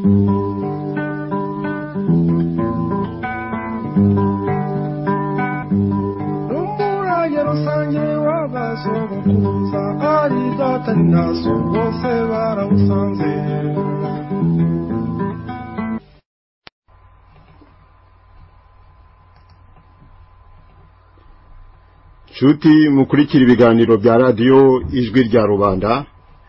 Shuti mukurikira ibiganiro bya radio ijwi rya rubanda.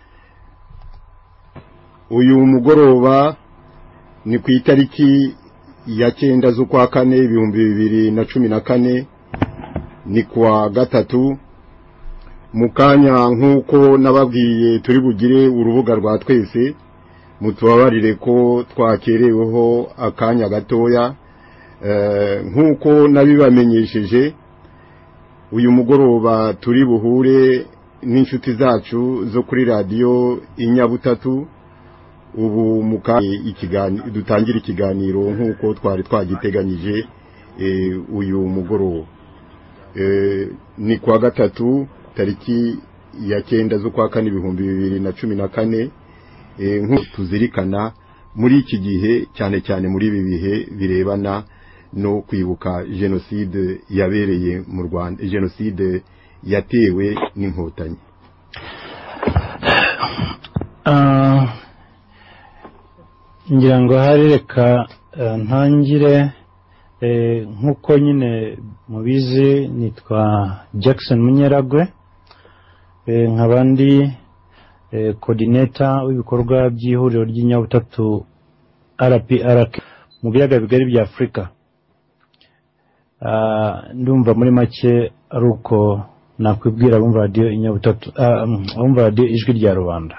Uyu mugoroba ni ku itariki ya 9 z'ukwa kane 2014 ni kwa gatatu. Mukanya nkuko nababwiye turi bugire urubuga rwa twese, mutubabarire ko twakereweho akanya gatoya. Nkuko nabibamenyesheje, uyu mugoroba turi buhure n'inshuti zacu zo kuri radio Inyabutatu. Ubu dutangira ikiganiro nkuko twari twagiteganyije uyu mugoroba. Ni kwa gatatu tariki ya 9 z'ukwa kane 2014. Nkuko tuzirikana muri iki gihe, cyane cyane muri ibi bihe birebana no kwibuka genocide yabereye mu Rwanda, genocide yatewe n'inkotanyi. Ngira ngo hareka ntangire nkuko nyine mubizi, nitwa Jackson Munyeragwe, nkabandi coordinator w'ibikorwa by'ihuriro ry'inyabutatu RPRK mu biyaga bigari bya Afrika. Ndumva muri make ari uko nakwibwira abumva radio Inyabutatu, abumva radio ijwi rya rubanda.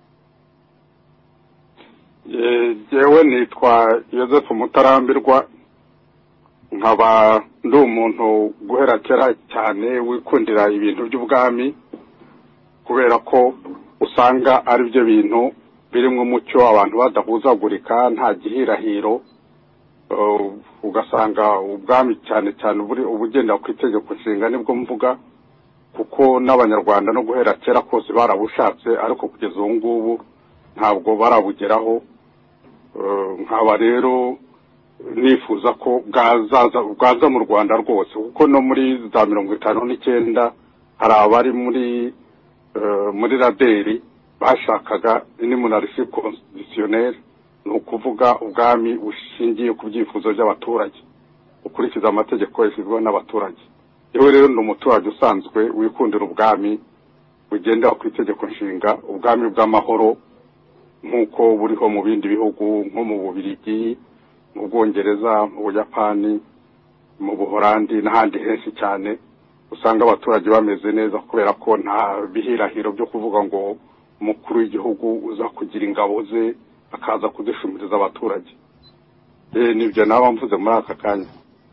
Jewe nitwa Joseph Mutarambirwa, nkaba ndi umuntu guhera kera cyane wikundira ibintu by'ubwami, kubera ko usanga ari byo bintu birimo umucyo abantu badahuzagurika, nta gihirahiro. Ugasanga ubwami cyane cyane ubugenda ku itegeko nshinga nibwo mvuga, kuko n'abanyarwanda no guhera kera kose barabushatse, ariko kugeza ubu ngubu ntabwo barabugeraho. Nkaba rero nifuza ko bwaza mu Rwanda rwose, kuko no muri za 59 hari abari muri raderi bashakaga ni monarchie constitutionnelle, ni ukuvuga ubwami bushingiye ku byifuzo by'abaturage, ukurikiza amategeko yashyizweho n'abaturage. Yewe rero ni umuturage usanzwe wikundira ubwami bugendera ku itegeko nshinga, ubwami bw'amahoro nkuko buriho mu bindi bihugu nko mu Bubiligi, mu Bwongereza, mu Buyapani, mu Buholandi n'ahandi henshi cyane. Usanga abaturage bameze neza kubera ko nta bihirahiro byo kuvuga ngo umukuru w'igihugu uza kugira ingabo ze akaza kudishumiriza abaturage. Nibyo naba mvuze muri aka kanya.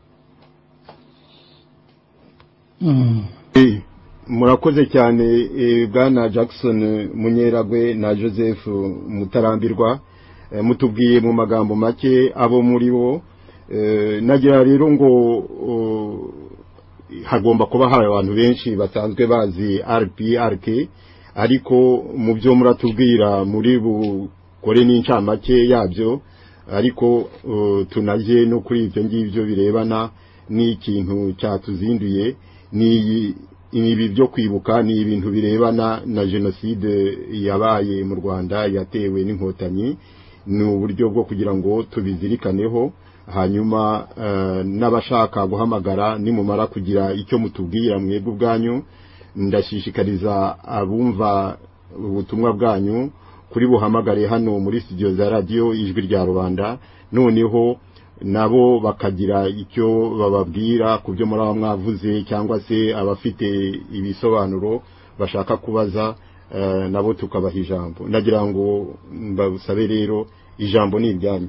Murakoze cyane bwana Jackson Munyeragwe na Joseph Mutarambirwa, mutubwiye mu magambo make abo muri bo. Nagira rero ngo hagomba kuba hari abantu benshi basanzwe bazi RPRK, ariko mu byo muratubwira muri bukore n'incamake yabyo, ariko tunaje no kuri ibyo ngibyo birebana n'ikintu cyatuzinduye. Ni ibi byo kwibuka ni ibintu birebana na genocide yabaye mu Rwanda yatewe n'inkotanyi. Ni uburyo bwo kugira ngo tubizirikaneho, hanyuma n'abashaka guhamagara nimumara kugira icyo mutubwira mwebwe ubwanyu, ndashishikariza abumva ubutumwa bwanyu kuri buhamagare hano muri studio za radio ijwi rya rubanda, noneho nabo bakagira icyo bababwira ku byo muri mwavuze, cyangwa se abafite ibisobanuro bashaka kubaza, nabo tukabaha ijambo. Nagira ngo mbasabe rero ijambo ni iryanyu.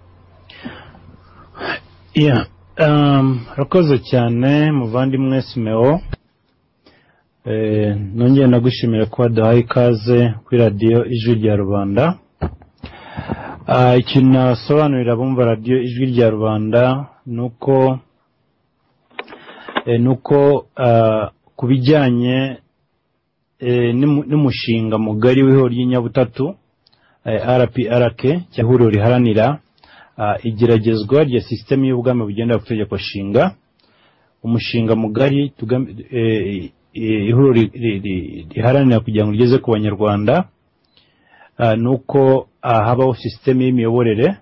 Rakoze cyane muvandimwe Simeo. Nongeye nagushimira ko waduhaye ikaze kuri radio ijwi rya rubanda. Ikintu nasobanurira abumva radio ijwi rya rubanda nuko kubijyanye n'umushinga mugari w'ihuriro ry'inyabutatu RPRK cyahuriro riharanira igeragezwa rya system y'ubwami bugenda ku Itegeko Nshinga. Umushinga mugari ihuriro riharanira kugira ngo rigeze ku banyarwanda nuko habaho system y'imiyoborere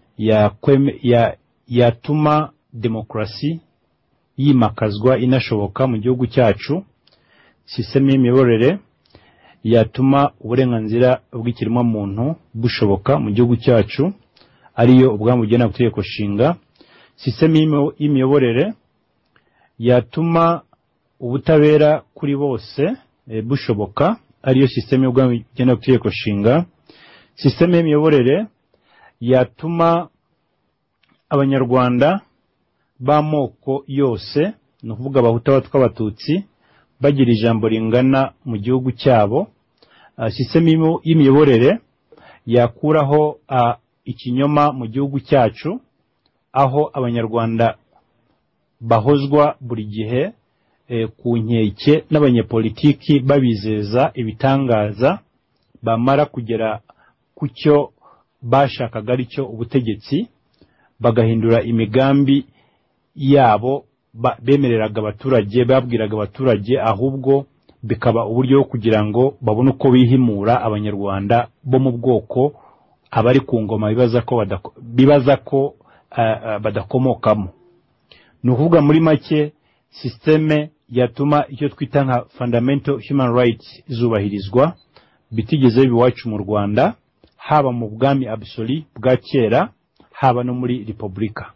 yatuma demokrasi yimakazwa inashoboka mu gihugu cyacu. System y'imiyoborere yatuma uburenganzira bw'ikiremwa muntu bushoboka mu gihugu cyacu, ariyo ubwami bugena ku Itegeko Nshinga. System y'imiyoborere yatuma ubutabera kuri bose bushoboka, ariyo system y'ubwami bugena ku Itegeko Nshinga. System y'imiyoborere yatuma abanyarwanda b'amoko yose, no kuvuga abahutu, abatwa, abatutsi, bagira ijambo ringana mu gihugu cyabo. System y'imiyoborere yakuraho ikinyoma mu gihugu cyacu, aho abanyarwanda bahozwa buri gihe ku nkeke n'abanyepolitiki babizeza ibitangaza, bamara kugera ku cyo bashakaga ari cyo ubutegetsi, bagahindura imigambi yabo bemereraga abaturage, babwiraga abaturage, ahubwo bikaba uburyo kugira ngo babone uko bihimura abanyarwanda bo mu bwoko abari ku ngoma bibaza ko badakomokamo. Ni ukuvuga muri make systeme yatuma icyo twita nka fundamental human rights zubahirizwa bitigeze biwacu mu Rwanda, haba mu bwami absolu bwa kera, haba no muri republika.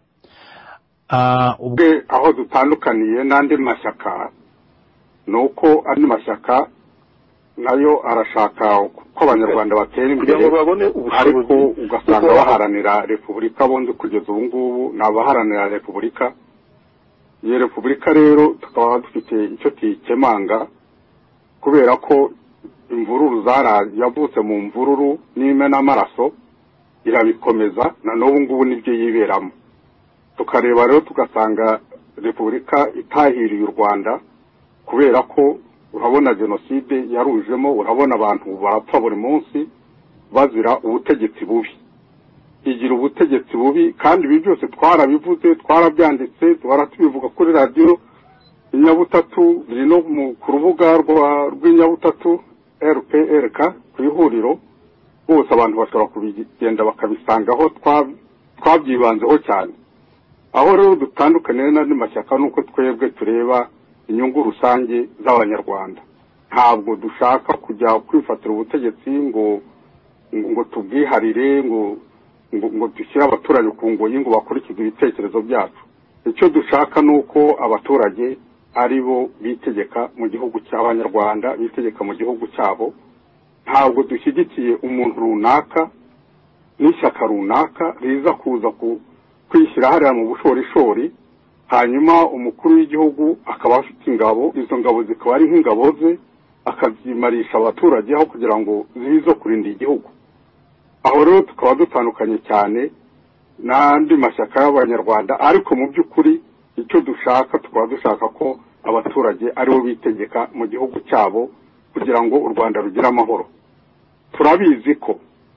Aho dutandukaniye n'andi mashyaka nuko andi mashyaka nayo arashaka ko abanyarwanda batera imbere, ariko ugasanga baharanira repubulika. Bondi kugeza ubu ngubu nabaharanira repubulika. Iyo repubulika rero tukaba dufite icyo tikemanga, kubera ko imvururu yavutse mu mvururu n'imena amaraso irabikomeza, na n'ubu ngubu nibyo yiberamo. Tukareba rero tugasanga repubulika itahiriye u Rwanda, kubera ko urabona jenoside yarujemo, urabona abantu barapfa buri munsi bazira ubutegetsi bubi. Igira ubutegetsi bubi, kandi ibi byose twarabivuze, twarabyanditse, tubivuga kuri radio Inyabutatu, biri no ku rubuga rw'inyabutatu RPRK ku ihuriro. Bose abantu bashobora kubigenda bakabisangaho, twabyibanzeho cyane. Aho rero dutandukaniye n'andi mashyaka nuko twebwe tureba inyungu rusange z'abanyarwanda. Ntabwo dushaka kujya kwifatira ubutegetsi ngo tubwiharire, ngo dushyire abaturage ku ngoyi ngo bakurikize ibitekerezo byacu. Icyo dushaka nuko abaturage ari bo bitegeka mu gihugu cy'abanyarwanda, bitegeka mu gihugu cyabo. Ntabwo dushyigikiye umuntu runaka n'ishyaka runaka riza kuza kwishyira hariya mu bushorishori, hanyuma umukuru w'igihugu akaba afite ingabo, izo ngabo zikaba ari nk'ingabo ze, akabyimarisha abaturage aho kugira ngo zizo kurinda igihugu. Aho rero tukaba dutandukanye cyane n'andi mashyaka y'abanyarwanda, ariko mu by'ukuri icyo dushaka, tukaba dushaka ko abaturage aribo bitegeka mu gihugu cyabo kugira ngo u Rwanda rugire amahoro. Turabizi ko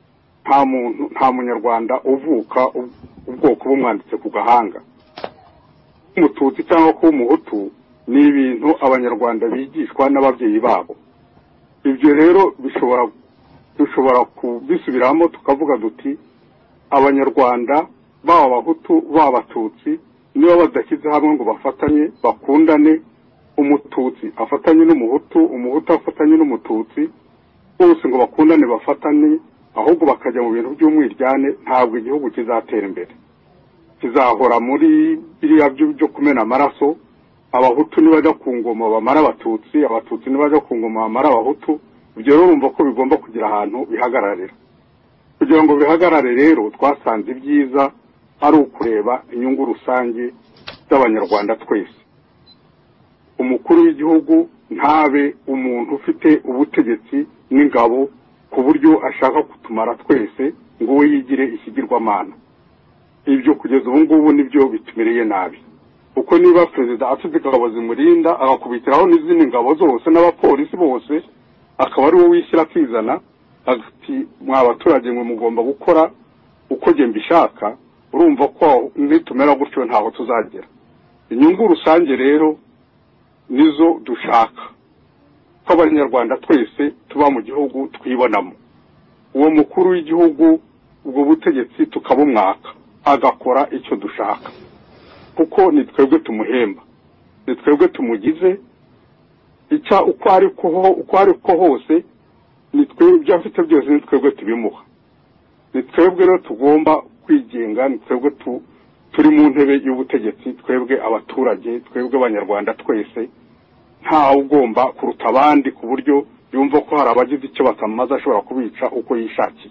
nta munyarwanda uvuka ubwoko bumwanditse ku gahanga. Umututsi cyangwa ko umuhutu ni ibintu abanyarwanda bigishwa n'ababyeyi babo. Ibyo rero dushobora kubisubiramo tukavuga duti abanyarwanda baba abahutu baba abatutsi niba badashyize hamwe ngo bafatanye bakundane, umututsi afatanye n'umuhutu, umuhutu afatanye n'umututsi, bose ngo bakundane bafatane, ahubwo bakajya mu bintu by'umwiryane, ntabwo igihugu kizatera imbere. Kizahora muri biriya byo kumena amaraso. Abahutu nibajya ku ngoma bamara abatutsi, abatutsi nibajya ku ngoma bamara abahutu. Ibyo rero urumva ko bigomba kugira ahantu bihagararira. Kugira ngo bihagarare rero twasanze ibyiza ari ukureba inyungu rusange z'abanyarwanda twese. Umukuru w'igihugu ntabe umuntu ufite ubutegetsi n'ingabo ku buryo ashaka kutumara twese ngo we yigire ikigirwamana. Ibyo kugeza ubu ngubu nibyo bitumereye nabi, kuko niba perezida afite ingabo zimurinda agakubitiraho n'izindi ngabo zose n'abapolisi bose, akaba ari we wishyira akizana, ati mwa abaturage mwe mugomba gukora uko nge mbishaka, urumva ko nitumera gutyo ntaho tuzagera. Inyungu rusange rero nizo dushaka ko abanyarwanda twese tuba mu gihugu twibonamo. Uwo mukuru w'igihugu ubwo butegetsi tukabumwaka agakora icyo dushaka, kuko ni twebwe tumuhemba, ni twebwe tumugize uko ari ko hose, ni twebwe ibyo afite byose ni twebwe tubimuha. Ni twebwe rero tugomba kwigenga, ni twebwe turi mu ntebe y'ubutegetsi, twebwe abaturage, twebwe abanyarwanda twese, ntawe ugomba kuruta abandi ku buryo yumva ko hari abagize icyo batamaze ashobora kubica uko yishakiye.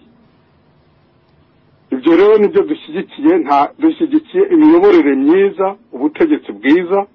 Ibyo rero nibyo dushyigikiye imiyoborere myiza, ubutegetsi bwiza,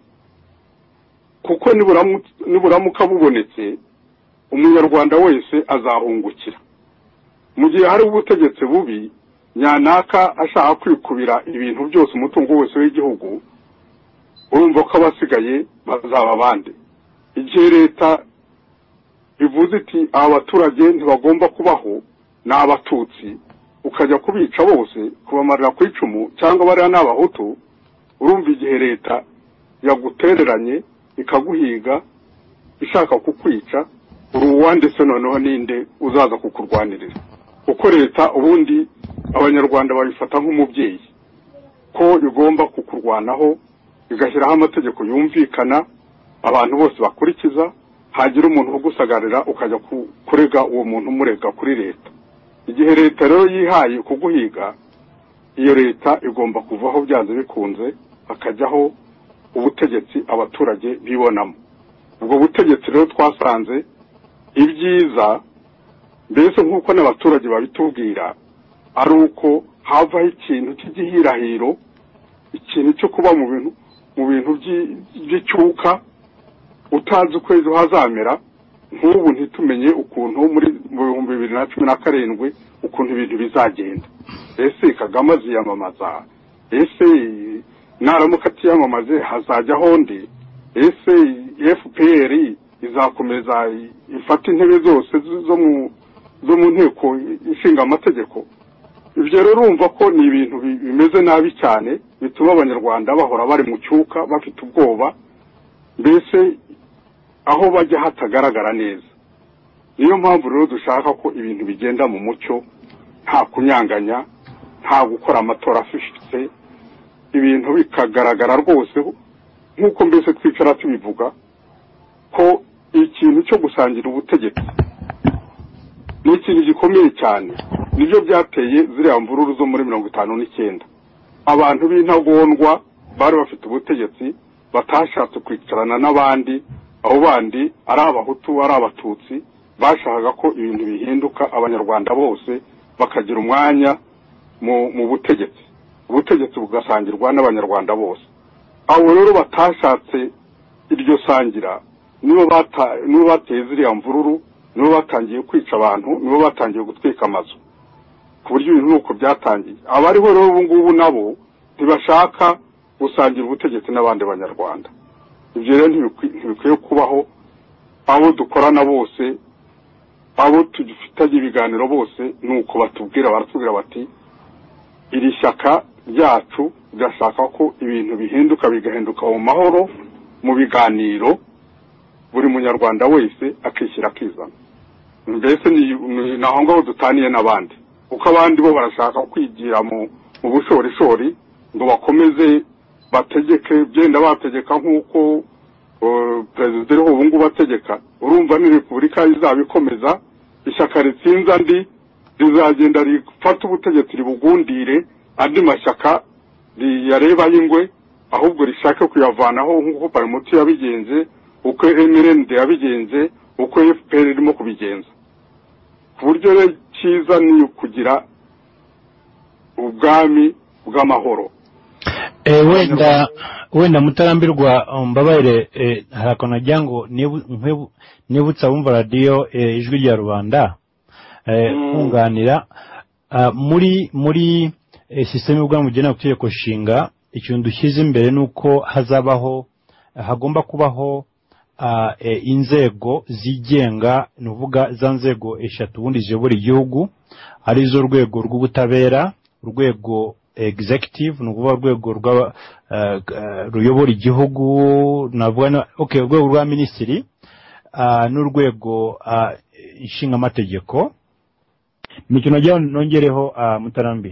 kuko niburamuka bubonetse umunyarwanda wese azahungukira. Mu gihe hari ubutegetsi bubi nyanaka ashaka kwikubira ibintu byose, umutungo wose w'igihugu, urumva ko abasigaye bazaba abandi. Igihe leta ivuze iti abaturage ntibagomba kubaho n'abatutsi, ukajya kubica bose, kubamarira ku icumu cyangwa bariya n'abahutu, urumva igihe leta yagutereranye ikaguhiga ishaka kukwica, uruwa ndetse noneho ninde uzaza kukurwanirira. Kuko leta ubundi abanyarwanda babifata nk'umubyeyi, ko igomba kukurwanaho, igashyiraho amategeko yumvikana abantu bose bakurikiza, hagira umuntu ugusagarira ukajya kurega uwo muntu umurega kuri leta. Igihe leta rero yihaye kuguhiga, iyo leta igomba kuvaho byanze bikunze, hakajyaho ubutegetsi abaturage bibonamo. Ubwo butegetsi rero twasanze ibyiza, mbese nk'uko n'abaturage babitubwira, ari uko havaho ikintu cy'igihirahiro, ikintu cyo kuba mu bintu by'icyuka, utazi uko ejo hazamera. Nk'ubu ntitumenye ukuntu mu 2017 ukuntu ibintu bizagenda. Ese Kagame aziyamamaza? Ese naramuka atiyamamaze hazajya honde? Ese FPR izakomeza ifata intebe zose zo mu nteko ishinga amategeko? Ibyo rero urumva ko ni ibintu bimeze nabi cyane, bituma abanyarwanda bahora bari mu cyuka, bafite ubwoba, mbese aho bajya hatagaragara neza. Niyo mpamvu rero dushaka ko ibintu bigenda mu mucyo, nta kunyanganya, nta gukora amatora afifitse, ibintu bikagaragara rwose nk'uko mbese twicara tubivuga ko ikintu cyo gusangira ubutegetsi ni ikintu gikomeye cyane. Nibyo byateye ziriya mvururu zo muri 59. Abantu b'intagondwa bari bafite ubutegetsi, batashatse kwicarana n'abandi, abo bandi ari abahutu ari abatutsi, bashakaga ko ibintu bihinduka, abanyarwanda bose bakagira umwanya mu butegetsi, ubutegetsi bugasangirwa n'abanyarwanda bose. Abo rero batashatse iryo sangira nibo bateye ziriya mvururu, nibo batangiye kwica abantu, nibo batangiye gutwika amazu, ku buryo ibintu nuko byatangiye. Abariho rero ubu ngubu nabo ntibashaka gusangira ubutegetsi n'abandi banyarwanda. Ibyo rero ntibikwiye kubaho. Abo dukorana bose, abo tugifitanye ibiganiro bose, nuko baratubwira bati iri shyaka ryacu rigashaka ko ibintu bihinduka, bigahinduka mu mahoro, mu biganiro, buri munyarwanda wese akishyira akizana. Mbese naho ngaho dutaniye n'abandi, kuko abandi bo barashaka kwigira mu bushorishori ngo bakomeze bategeke, byenda bategeka nk'uko perezida uriho ubu ngubu ategeka. Urumva ni repubulika izabikomeza, ishyaka ritsinza andi rizagenda rifata ubutegetsi ribugundire, andi mashyaka riyareba y'ingwe, ahubwo rishaka kuyavanaho nk'uko Parmehutu yabigenze, uko MRND yabigenze, uko FPR irimo kubigenza. Ku buryo rero cyiza ni kugira ubwami bw'amahoro. Wenda mutarambirwa mbabaire harakonagira ngo nibutsa abumva radio ijwi rya rubanda kunganira muri system y'ubwami bugena kutegeko nshinga. Ikintu dushyize imbere nuko hagomba kubaho inzego zigenga nuvuga za nzego eshatu ubundi ziyobora igihugu arizo urwego rw'ubutabera, urwego executive nuvuga urwego ruyobora igihugu navuga urwego rwa minisitiri n'urwego ishingamategeko. Nicyo najya nongereho Mutarambi.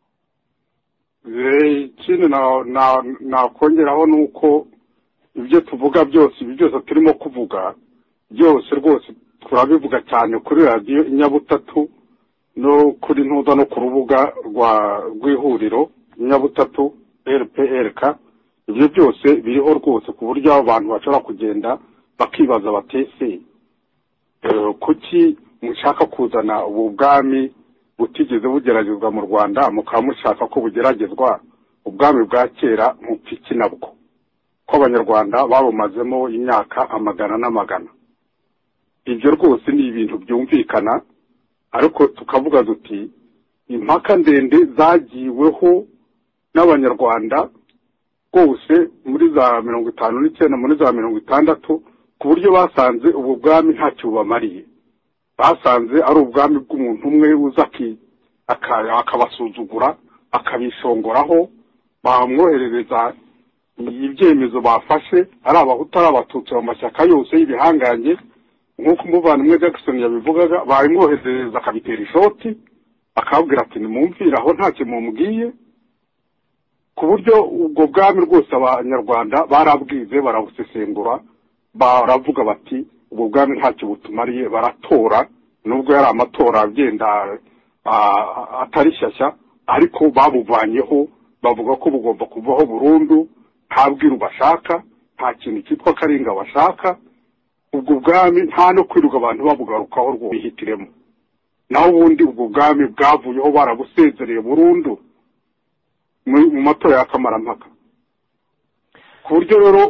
Ikindi nakongeraho nuko ibyo tuvuga byose ibi byose turimo kuvuga byose rwose turabivuga cyane kuri radio Inyabutatu no kuri ntuza no ku rubuga rw'ihuriro Inyabutatu RPRK. Ibyo byose biriho rwose ku buryo abantu bashobora kugenda bakibaza batese kuki mushaka kuzana ubu bwami butigeze bugeragezwa mu Rwanda mukaba mushaka ko bugeragezwa ubwami bwa kera mu piki nabwo ko abanyarwanda babumazemo imyaka amagana n'amagana. Ibyo rwose ni ibintu byumvikana, ariko tukavuga duti impaka ndende zagiweho n'abanyarwanda rwose muri za 59 muri za 60 ku buryo basanze ubu bwami ntacyo bubamariye. Basanze ari ubwami bw'umuntu umwe uza akabasuzugura akabishongoraho, bamwoherereza ibyemezo bafashe ari abahutu ari abatutsi mu mashyaka yose y'ibihanganye nk'uko umuvandimwe Jackson yabivugaga, bamwoherereza akabitera ishoti akabwira ati nimumvira aho ntacyo mumubwiye, ku buryo ubwo bwami rwose abanyarwanda barabwize barabusesengura baravuga bati ubwo bwami ntacyo butumariye, baratora nubwo yari amatora agenda atari shyashya ariko babuvanyeho bavuga ko bugomba kuvaho burundu, nta bwiru bashaka, nta kintu cyitwa karinga bashaka. Ubwo bwami nta no kwiruka abantu babugarukaho rwo bihitiremo, naho ubundi ubwo bwami bwavuyeho barabusezereye burundu mu matora y'akamarampaka. Ku buryo rero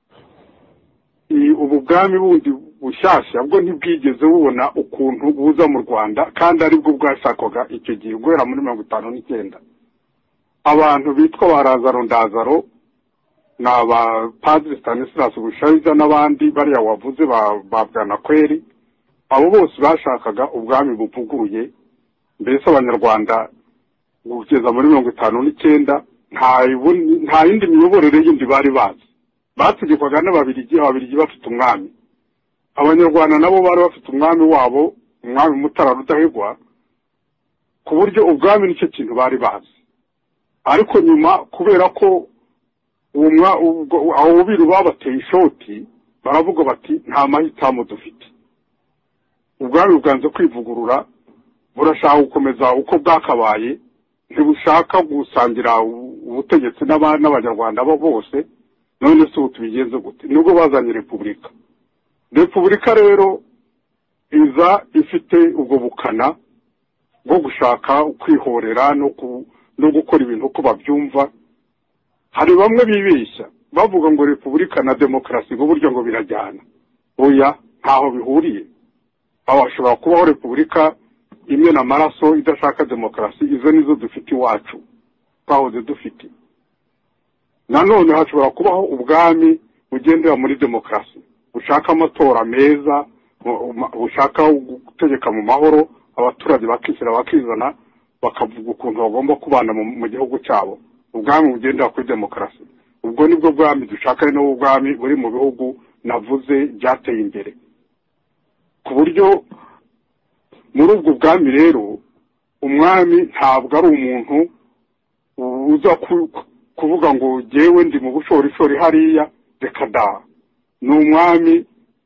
ubu bwami bundi bushyashya bwo ntibwigeze bubona ukuntu buza mu Rwanda, kandi aribwo bwashakaga icyo gihe guhera muri 59. Abantu bitwa barazaro ndazaro n'aba Padre Stanislas Bushayija n'abandi bariya wavuze babwana kweri, abo bose bashakaga ubwami buvuguruye. Mbese abanyarwanda kugeza muri 59 nta yindi miyoborere yindi bari bazi, bategekwaga n'ababirigi bafite umwami. Abanyarwanda nabo bari bafite umwami wabo, umwami Mutara Rudahigwa, ku buryo ubwami nicyo kintu bari bazi. Ariko nyuma kubera ko abo biru babateye ishoti baravuga bati nta mahitamo dufite, ubwami bwanze kwivugurura, burashaka gukomeza uko bwakabaye, ntibushaka gusangira ubutegetsi n'abanyarwanda bo bose. None se tubigenze gute? Nubwo bazanye repubulika rero iza ifite ubwo bukana bwo gushaka kwihorera no gukora ibintu uko babyumva. Hari bamwe bibeshya bavuga ngo repubulika na demokarasi buryo ngo birajyana. Oya, ntaho bihuriye. Abashobora kubaho repubulika imwe na maraso idashaka demokarasi, izo nizo dufite iwacu twahoze dufite. Nanone hashobora kubaho ubwami bugendera muri demokarasi, bushaka amatora meza, bushaka gutegeka mu mahoro, abaturage bakishyira bakizana bakavuga ukuntu bagomba kubana mu gihugu cyabo. Ubwami bugendera kuri demokarasi, ubwo nibwo bwami dushaka, ari n'ubwo bwami buri mu bihugu navuze byateye imbere. Ku buryo muri ubwo bwami rero umwami ntabwo ari umuntu uza kuvuga ngo jyewe ndi mu bushorishori hariya, reka da. Ni umwami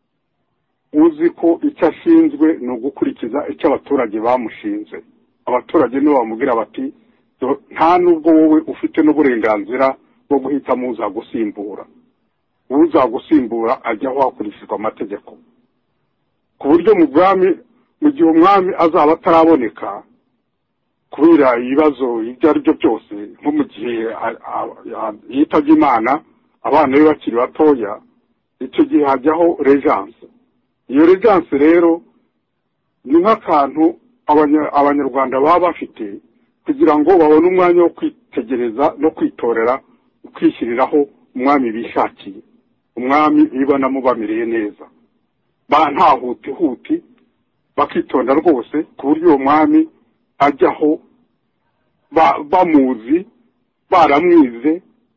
uzi ko icyo ashinzwe ni ugukurikiza icyo abaturage bamushinze. Abaturage nibo bamubwira bati nta nubwo wowe ufite n'uburenganzira bwo guhitamo uzagusimbura. Uzagusimbura ajyaho hakurikizwa amategeko. Ku buryo mu bwami, mu gihe umwami azaba ataraboneka kubera ibibazo ibyo ari byo byose, nko mu gihe yitabye Imana abana be bakiri batoya, icyo gihe hajyaho regence. Iyo regence rero ni nk'akantu abanyarwanda baba bafite kugira ngo babone umwanya wo kwitegereza no kwitorera, kwishyiriraho umwami bishakiye. umwami niba namubamiriye neza nta huti bakitonda rwose ku buryo uwo mwami ajyaho bamuzi baramwize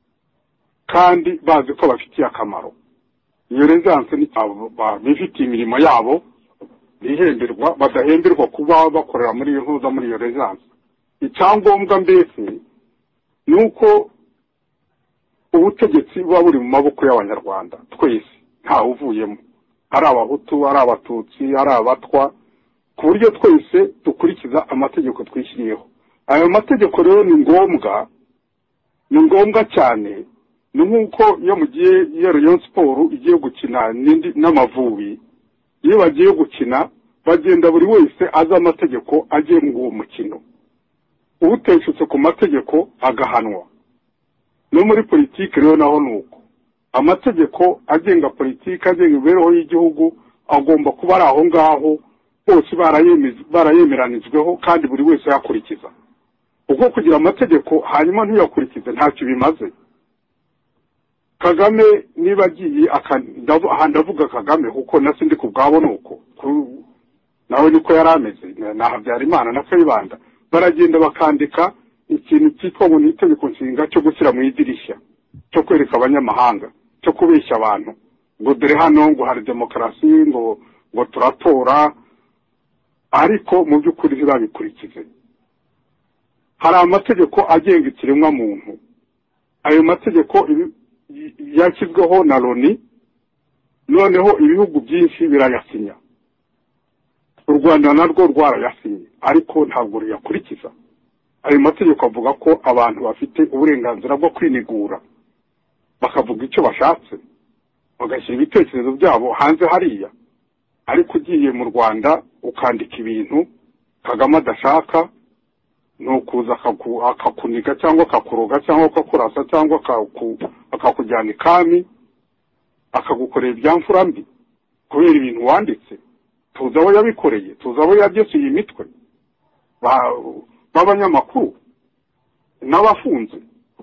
kandi bazi ko bafitiye akamaro. Iyo resanse ni bifitiye imirimo yabo bihemberwa badahemberwa kuba bakorera muri iyo ntuza muri iyo resanse. Icyangombwa mbese ni uko ubutegetsi buba buri mu maboko y'abanyarwanda twese ntawe uvuyemo, ari abahutu ari abatutsi ari abatwa, ku buryo twese dukurikiza amategeko twishyiriyeho. Ayo mategeko rero ni ngombwa cyane. Ni nk'uko iyo mugiye iyo Rayon Sport igiye gukina n'Amavubi, iyo bagiye gukina bagenda buri wese azi amategeko agiye mu uwo mukino, uteshutse ku mategeko agahanwa. No muri politiki rero naho nuko amategeko agenga politiki agenga imibereho y'igihugu agomba kuba ari aho ngaho bose barayemeranijweho kandi buri wese yakurikiza. Uko kugira amategeko hanyuma ntiyakurikize ntacyo bimaze. Kagame niba agiye ndavuga Kagame kuko nasi ndi kubwabo nuko nawe niko yarameze na Habyarimana na Kayibanda, baragenda bakandika ikintu cyitwa ngo ni itegeko nshinga cyo gushyira mu idirishya, cyo kwereka abanyamahanga, cyo kubeshya abantu ngo dore hano ngo hari demokarasi ngo turatora, ariko mu by'ukuri ntibabikurikize. Hari amategeko agenga ikiremwa muntu, ayo mategeko yashyizweho na Loni, noneho ibihugu byinshi birayasinya. U Rwanda narwo rwarayasinye ariko ntabwo ruyakurikiza. Ayo mategeko avuga ko abantu bafite uburenganzira bwo kwinigura, bakavuga icyo bashatse, bagashyira ibitekerezo byabo hanze hariya. Ariko ugiye mu Rwanda ukandika ibintu Kagame adashaka, nukuza akakuniga cyangwa akakuroga cyangwa akakurasa cyangwa akakujyana ikami akagukorera ibyamfura mbi kubera ibintu wanditse. Tuzi abo yabikoreye, tuzi abo yabyesiye imitwe b'abanyamakuru n'abafunze,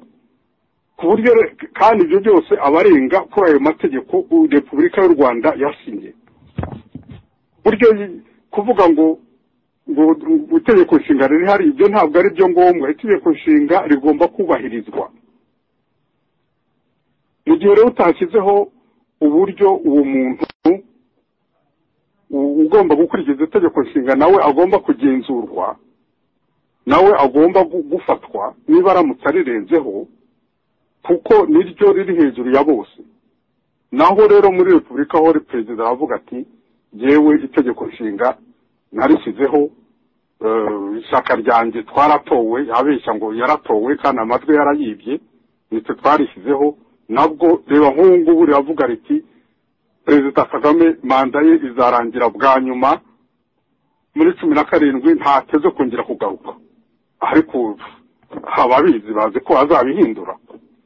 ku buryo kandi ibyo byose abarenga kuri ayo mategeko Repubulika y'u Rwanda yasinye. Buryo kuvuga ngo itegeko nshinga rihari, ibyo ntabwo ari byo ngombwa. Itegeko nshinga rigomba kubahirizwa. Mu gihe rero utashyizeho uburyo uwo muntu ugomba gukurikiza itegeko nshinga nawe agomba kugenzurwa, nawe agomba gufatwa niba aramutse arirenzeho, kuko niryo riri hejuru ya bose. Naho rero muri Repubulika aho perezida aravuga ati yewe itegeko nshinga narishyizeho, ishyaka ryanjye twaratowe, abeshya ngo yaratowe kandi amajwi yarayibye, nitwe twarishyizeho. Nabwo reba nk'ubu riravuga riti Perezida Kagame manda ye izarangira bwa nyuma muri 17 ntateze kongera kugaruka. Ariko ababizi bazi ko azabihindura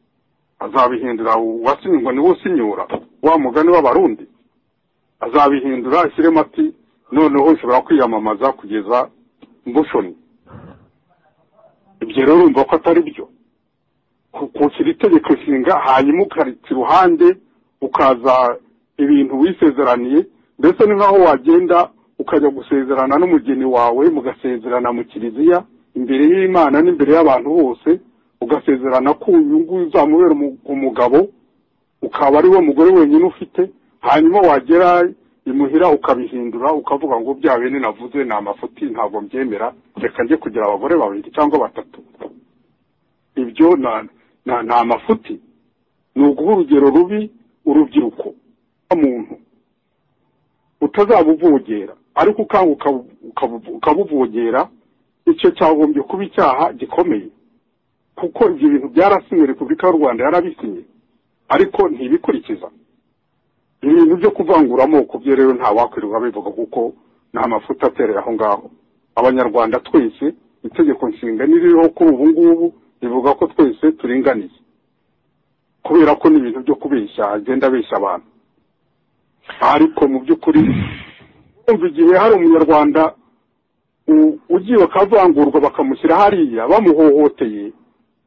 wasinywa niwo usinyura, wa mugani w'abarundi azabihindura ashyiremo ati noneho ishobora kwiyamamaza kugeza mbushoni. Ibyo rero urumva ko atari byo kukira itegeko nshinga hanyuma ukarita iruhande ukaza ibintu wisezeraniye. Mbese ni nkaho wagenda ukajya gusezerana n'umugeni wawe, mugasezerana mu kiliziya imbere y'Imana n'imbere y'abantu bose, ugasezerana ko uyu nguyu uzamubera umugabo, ukaba ari we mugore wenyine ufite, hanyuma wagera imuhira ukabihindura ukavuga ngo bya bene navuze ni amafuti ntabwo mbyemera, reka njye kugira abagore 2 cyangwa 3. Ibyo na amafuti. Ni uguha urugero rubi urubyiruko. Umuntu utazabuvogera ariko ukabuvogera, icyo cyagombye kuba icyaha gikomeye, kuko ibyo bintu byarasinywe Repubulika y'u Rwanda yarabisinye ariko ntibikurikiza. Ibintu byo kuvangura amoko byo rero nta wakwirirwa bivuga kuko nta mafuta aterera aho ngaho. Abanyarwanda twese itegeko nshinga niriho kuri ubu ngubu rivuga ko twese turinganiye, kubera ko ni ibintu byo kubeshya agenda abeshya abantu. Ariko mu by'ukuri umva igihe hari umunyarwanda ugiye bakavangurwa bakamushyira hariya bamuhohoteye,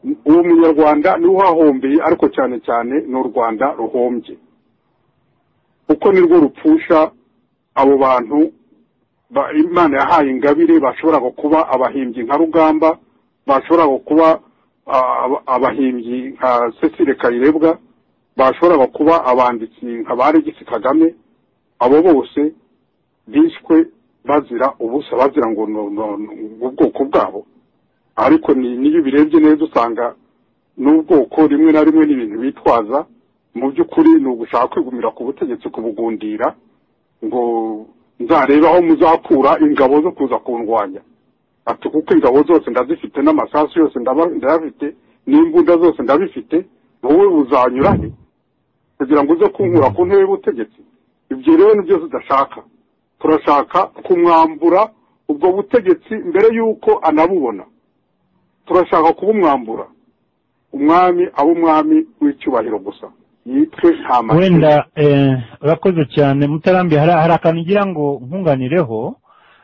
uwo munyarwanda niwe uhahombeye, ariko cyane cyane ni u Rwanda ruhombye, kuko nirwo rupfusha abo bantu Imana yahaye ingabire, bashoboraga kuba abahimbyi nka Rugamba, bashoboraga kuba abahimbyi nka Cecile Kayirebwa, bashoboraga kuba abanditsi nka Baregisi Kagame. Abo bose bishwe bazira ubusa, bazira ngo ubwoko bwabo. Ariko niyo birebye neza usanga n'ubwoko rimwe na rimwe n'ibintu bitwaza, mu by'ukuri ni ugushaka kwigumira ku butegetsi, kubugundira, ngo nzareba aho muzakura ingabo zo kuza kundwanya. Ati kuko ingabo zose ndazifite, n'amasasu yose ndayafite, n'imbunda zose ndabifite, wowe uzanyurahe kugira ngo uze kunkura ku ntebe y'ubutegetsi? Ibyo rero nibyo tudashaka. Turashaka kumwambura ubwo butegetsi mbere y'uko anabubona. Turashaka kubumwambura, umwami abo umwami w'icyubahiro gusa, yitwe nta makuru. Wenda urakoze cyane Mutarambi, hari akantu ngira ngo nkunganireho.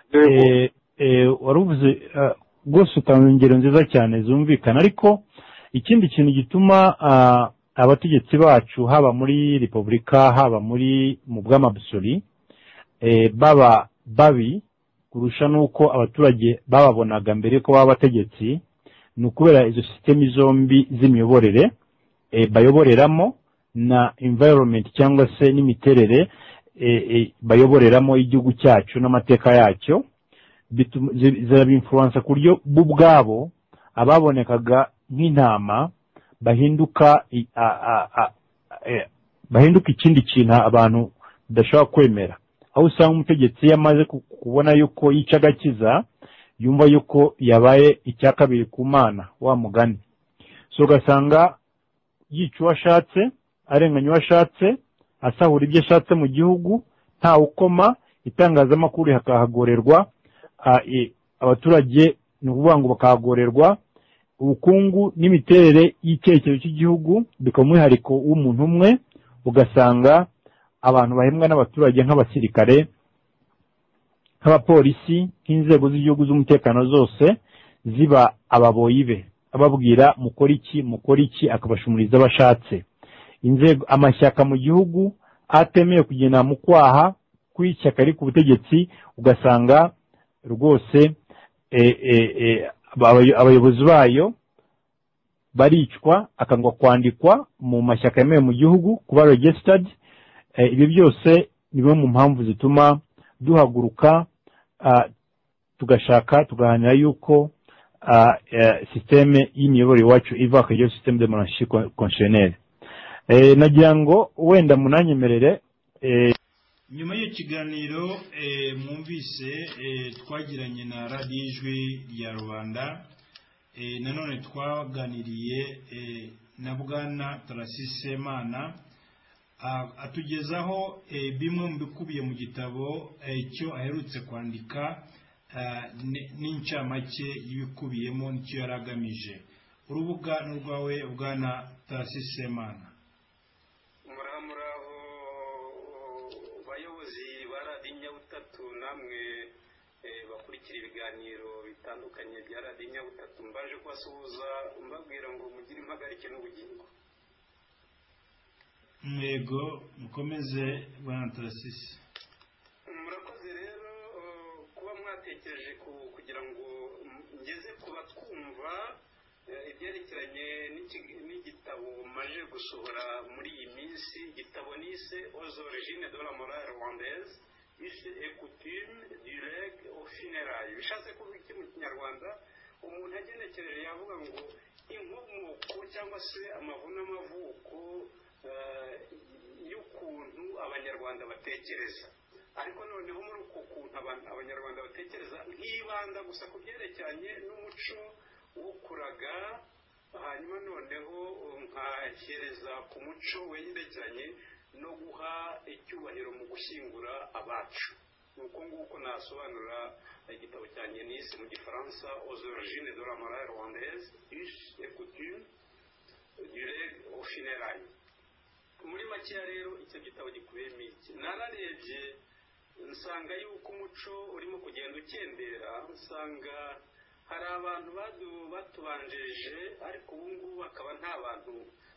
Waruvuze rwose utanga ingero nziza cyane zumvikana, ariko ikindi kintu gituma abategetsi bacu haba muri Repubulika haba mu bw'amabusori baba babi kurusha nuko abaturage bababonaga mbere ko baba abategetsi, ni ukubera izo systemi zombi z'imiyoborere bayoboreramo na environment cyangwa se n'imiterere bayoboreramo igihugu cyacu n'amateka yacyo, zirabinfluence ku buryo bo ubwabo ababonekaga nk'intama bahinduka ikindi kintu abantu badashobora kwemera. Aho usanga umutegetsi yamaze kubona yuko yica agakiza, yumva yuko yabaye icya kabiri ku Mana, wa mugani. So ugasanga yica uwo ashatse, arenganya uwo ashatse, asahura ibyo ashatse mu gihugu, nta ukoma, itangazamakuru hakahagorerwa, abaturage ni ukuvuga ngo bakahagorerwa, ubukungu n'imiterere y'icyerekezo cy'igihugu bikaba umwihariko w'umuntu umwe. Ugasanga abantu bahembwa n'abaturage nk'abasirikare, nk'abapolisi, nk'inzego z'igihugu z'umutekano zose ziba ababoyi be, ababwira mukora iki akabashumuriza abashatse. Inzego amashyaka mu gihugu atemeye kugenda mu kwaha kw'ishyaka ari ku butegetsi, ugasanga rwose abayobozi bayo baricwa, akangwa kwandikwa mu mashyaka yemewe mu gihugu, kuba registered. Ibyo byose ni bimwe mu mpamvu zituma duhaguruka tugashaka tugahanira yuko systeme y'imiyoborere wacu iva ku iyo systeme de monarchie constitutionnelle. Nagira ngo wenda munanyemerere nyuma y'ikiganiro mwumvise twagiranye na Radio Ijwi rya Rwanda, nanone twaganiriye na Bwana Tharcisse Semana atugezaho bimwe mu bikubiye mu gitabo cyo aherutse kwandika n'incamake y'ibikubiyemo n'icyo yaragamije. Urubuga n'urwawe Bwana Tharcisse Semana. Muraho bayobozi ba Radio Nyabutatu, namwe bakurikira ibiganiro bitandukanye bya Radio Nyabutatu, mbaje kubasuhuza mbabwira ngo mugire impagarike n'ubugingo. Yego, mukomeze Bwana Tharcisse. Murakoze rero kuba mwatekereje kugira ngo ngeze kubatwumva ibyerekeranye n'igitabo maje gusohora muri iyi minsi. Igitabo nise Aux origines de la morale rwandaise, Us et coutumes du legs aux funérailles. Bishatse kuvuga iki mu Kinyarwanda? Umuntu agenekereje yavuga ngo inkomoko cyangwa se amavu n'amavuko y'ukuntu abanyarwanda batekereza. Ariko noneho muri uko kuntu abanyarwanda batekereza nkibanda gusa ku byerekeranye n'umuco wo kuraga, hanyuma noneho nkahereza ku muco werekeranye no guha icyubahiro mu gushyingura abacu. Nuko nguko nasobanura igitabo cyanjye nise mu Gifaransa Aux origines de la morale rwandaise, Us et coutumes du legs aux funérailles. Muri makeya rero icyo gitabo gikubiyemo iki? Nararebye nsanga yuko umuco urimo kugenda ukendera, nsanga hari abantu batubanjije ariko ubu ngubu akaba nta bantu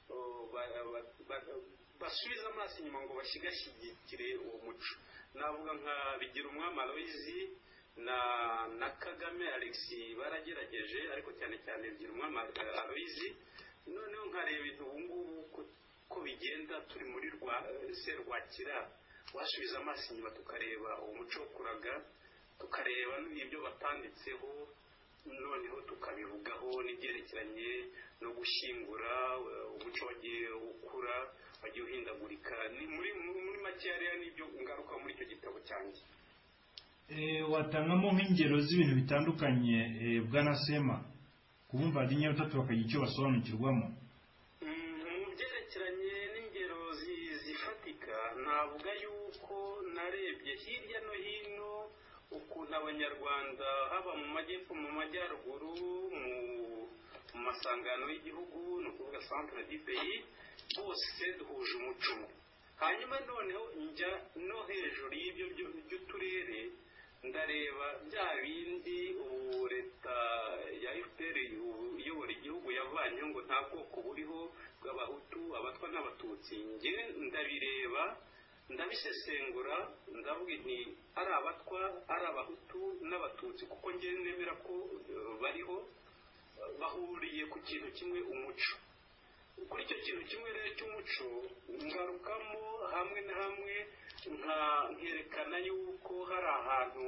basubiza amaso inyuma ngo bashyigikire uwo muco. Navuga nka Bigirumwami Aloys na Kagame Alex baragerageje, ariko cyane cyane Bigirumwami Aloys. Noneho nkareba ibintu ubu ngubu ko bigenda, turi muri Serwakira, wasubiza amaso inyuma tukareba uwo muco wo kuraga, tukareba n'ibyo batanditseho, noneho tukabivugaho n'ibyerekeranye no gushyingura. Umuco wagiye ukura, wagiye uhindagurika. Ni muri make rero n'ibyo ngaruka muri icyo gitabo cyanjye. Watangamo nk'ingero z'ibintu bitandukanye bwana Sema, kubumva ari nyabutatu bakagira icyo basobanukirwamo. Mu byerekeranye n'ingero zifatika, navuga yuko narebye hirya no hino ukuntu abanyarwanda haba mu majyepfo, mu majyaruguru, mu masangano y'igihugu, ni ukuvuga centre du pays, bose duhuje umuco. Hanyuma noneho njya no hejuru y'ibyo by'uturere, ndareba bya bindi leta ya FPR iyobora igihugu yavanyeho ngo nta bwoko buriho bw'abahutu, abatwa n'abatutsi. Nge ndabireba, ndabisesengura, ndavuga nti ari abatwa, ari abahutu n'abatutsi, kuko nge nemera ko bariho, bahuriye ku kintu kimwe, umuco. Kuri icyo kintu kimwe rero cy'umuco ngarukamo hamwe na hamwe, nkerekana yuko hari ahantu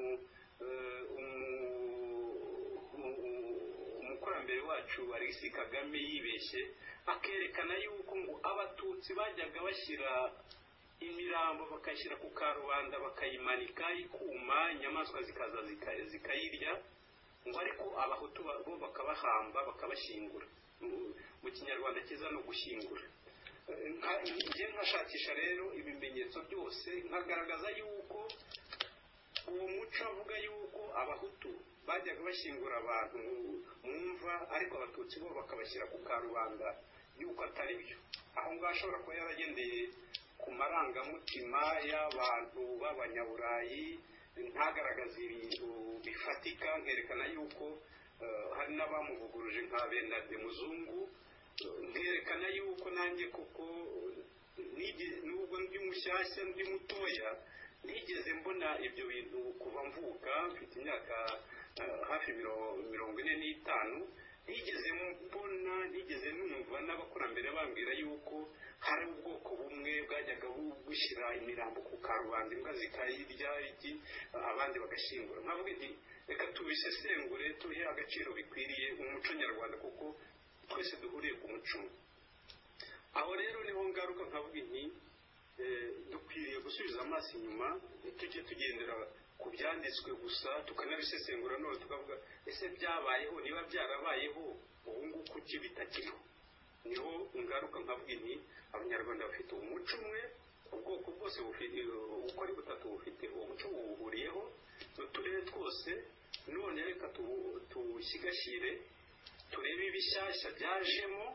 umukurambere wacu Alex Kagame yibeshye, akerekana yuko ngo abatutsi bajyaga bashyira imirambo bakayishyira ku karubanda bakayimanika ikuma, inyamaswa zikaza zikayirya, ngo ariko abahutu bo bakabahamba bakabashyingura. Mu kinyarwanda cyiza no gushyingura. Ngiye nkashakisha rero ibimenyetso byose, nkagaragaza yuko uwo muco avuga yuko abahutu bajyaga bashyingura abantu mu mva, ariko abatutsi bo bakabashyira ku karubanda, yuko atari byo. Aho ngaho ashobora kuba yaragendeye ku marangamutima y'abantu b'abanyaburayi, ntagaragaza ibintu bifatika, nkerekana yuko hari n'abamuvuguruje nka Bernard Muzungu, nkerekana yuko nanjye koko nubwo ndi mushyashya, ndi mutoya, nigeze mbona ibyo bintu kuva mvuka, mfite imyaka hafi 45, nigeze numva n'abakurambere bambwira yuko hari ubwoko bumwe bwajyaga bushyira imirambo ku karubanda, imbwa zikayirya, abandi bagashyingura. nkavuga nti reka tubisesengure, tuhe agaciro bikwiriye umuco nyarwanda, kuko twese duhuriye ku muco. Aho rero niho ngaruka nkavuga nti dukwiriye gusubiza amaso inyuma, tujye tugendera ku byanditswe gusa, tukanabisesengura, none tukavuga ese byabayeho, niba byarabayeho ubu ngubu kuki bitakiriho. Niho ngaruka nkavuga nti abanyarwanda bafite umuco umwe, ubwoko bwose bufite uko ari butatu bufite uwo muco buwuhuriyeho, n'uturere twose. None reka tuwushyigashyire, turebe ibishyashya byajemo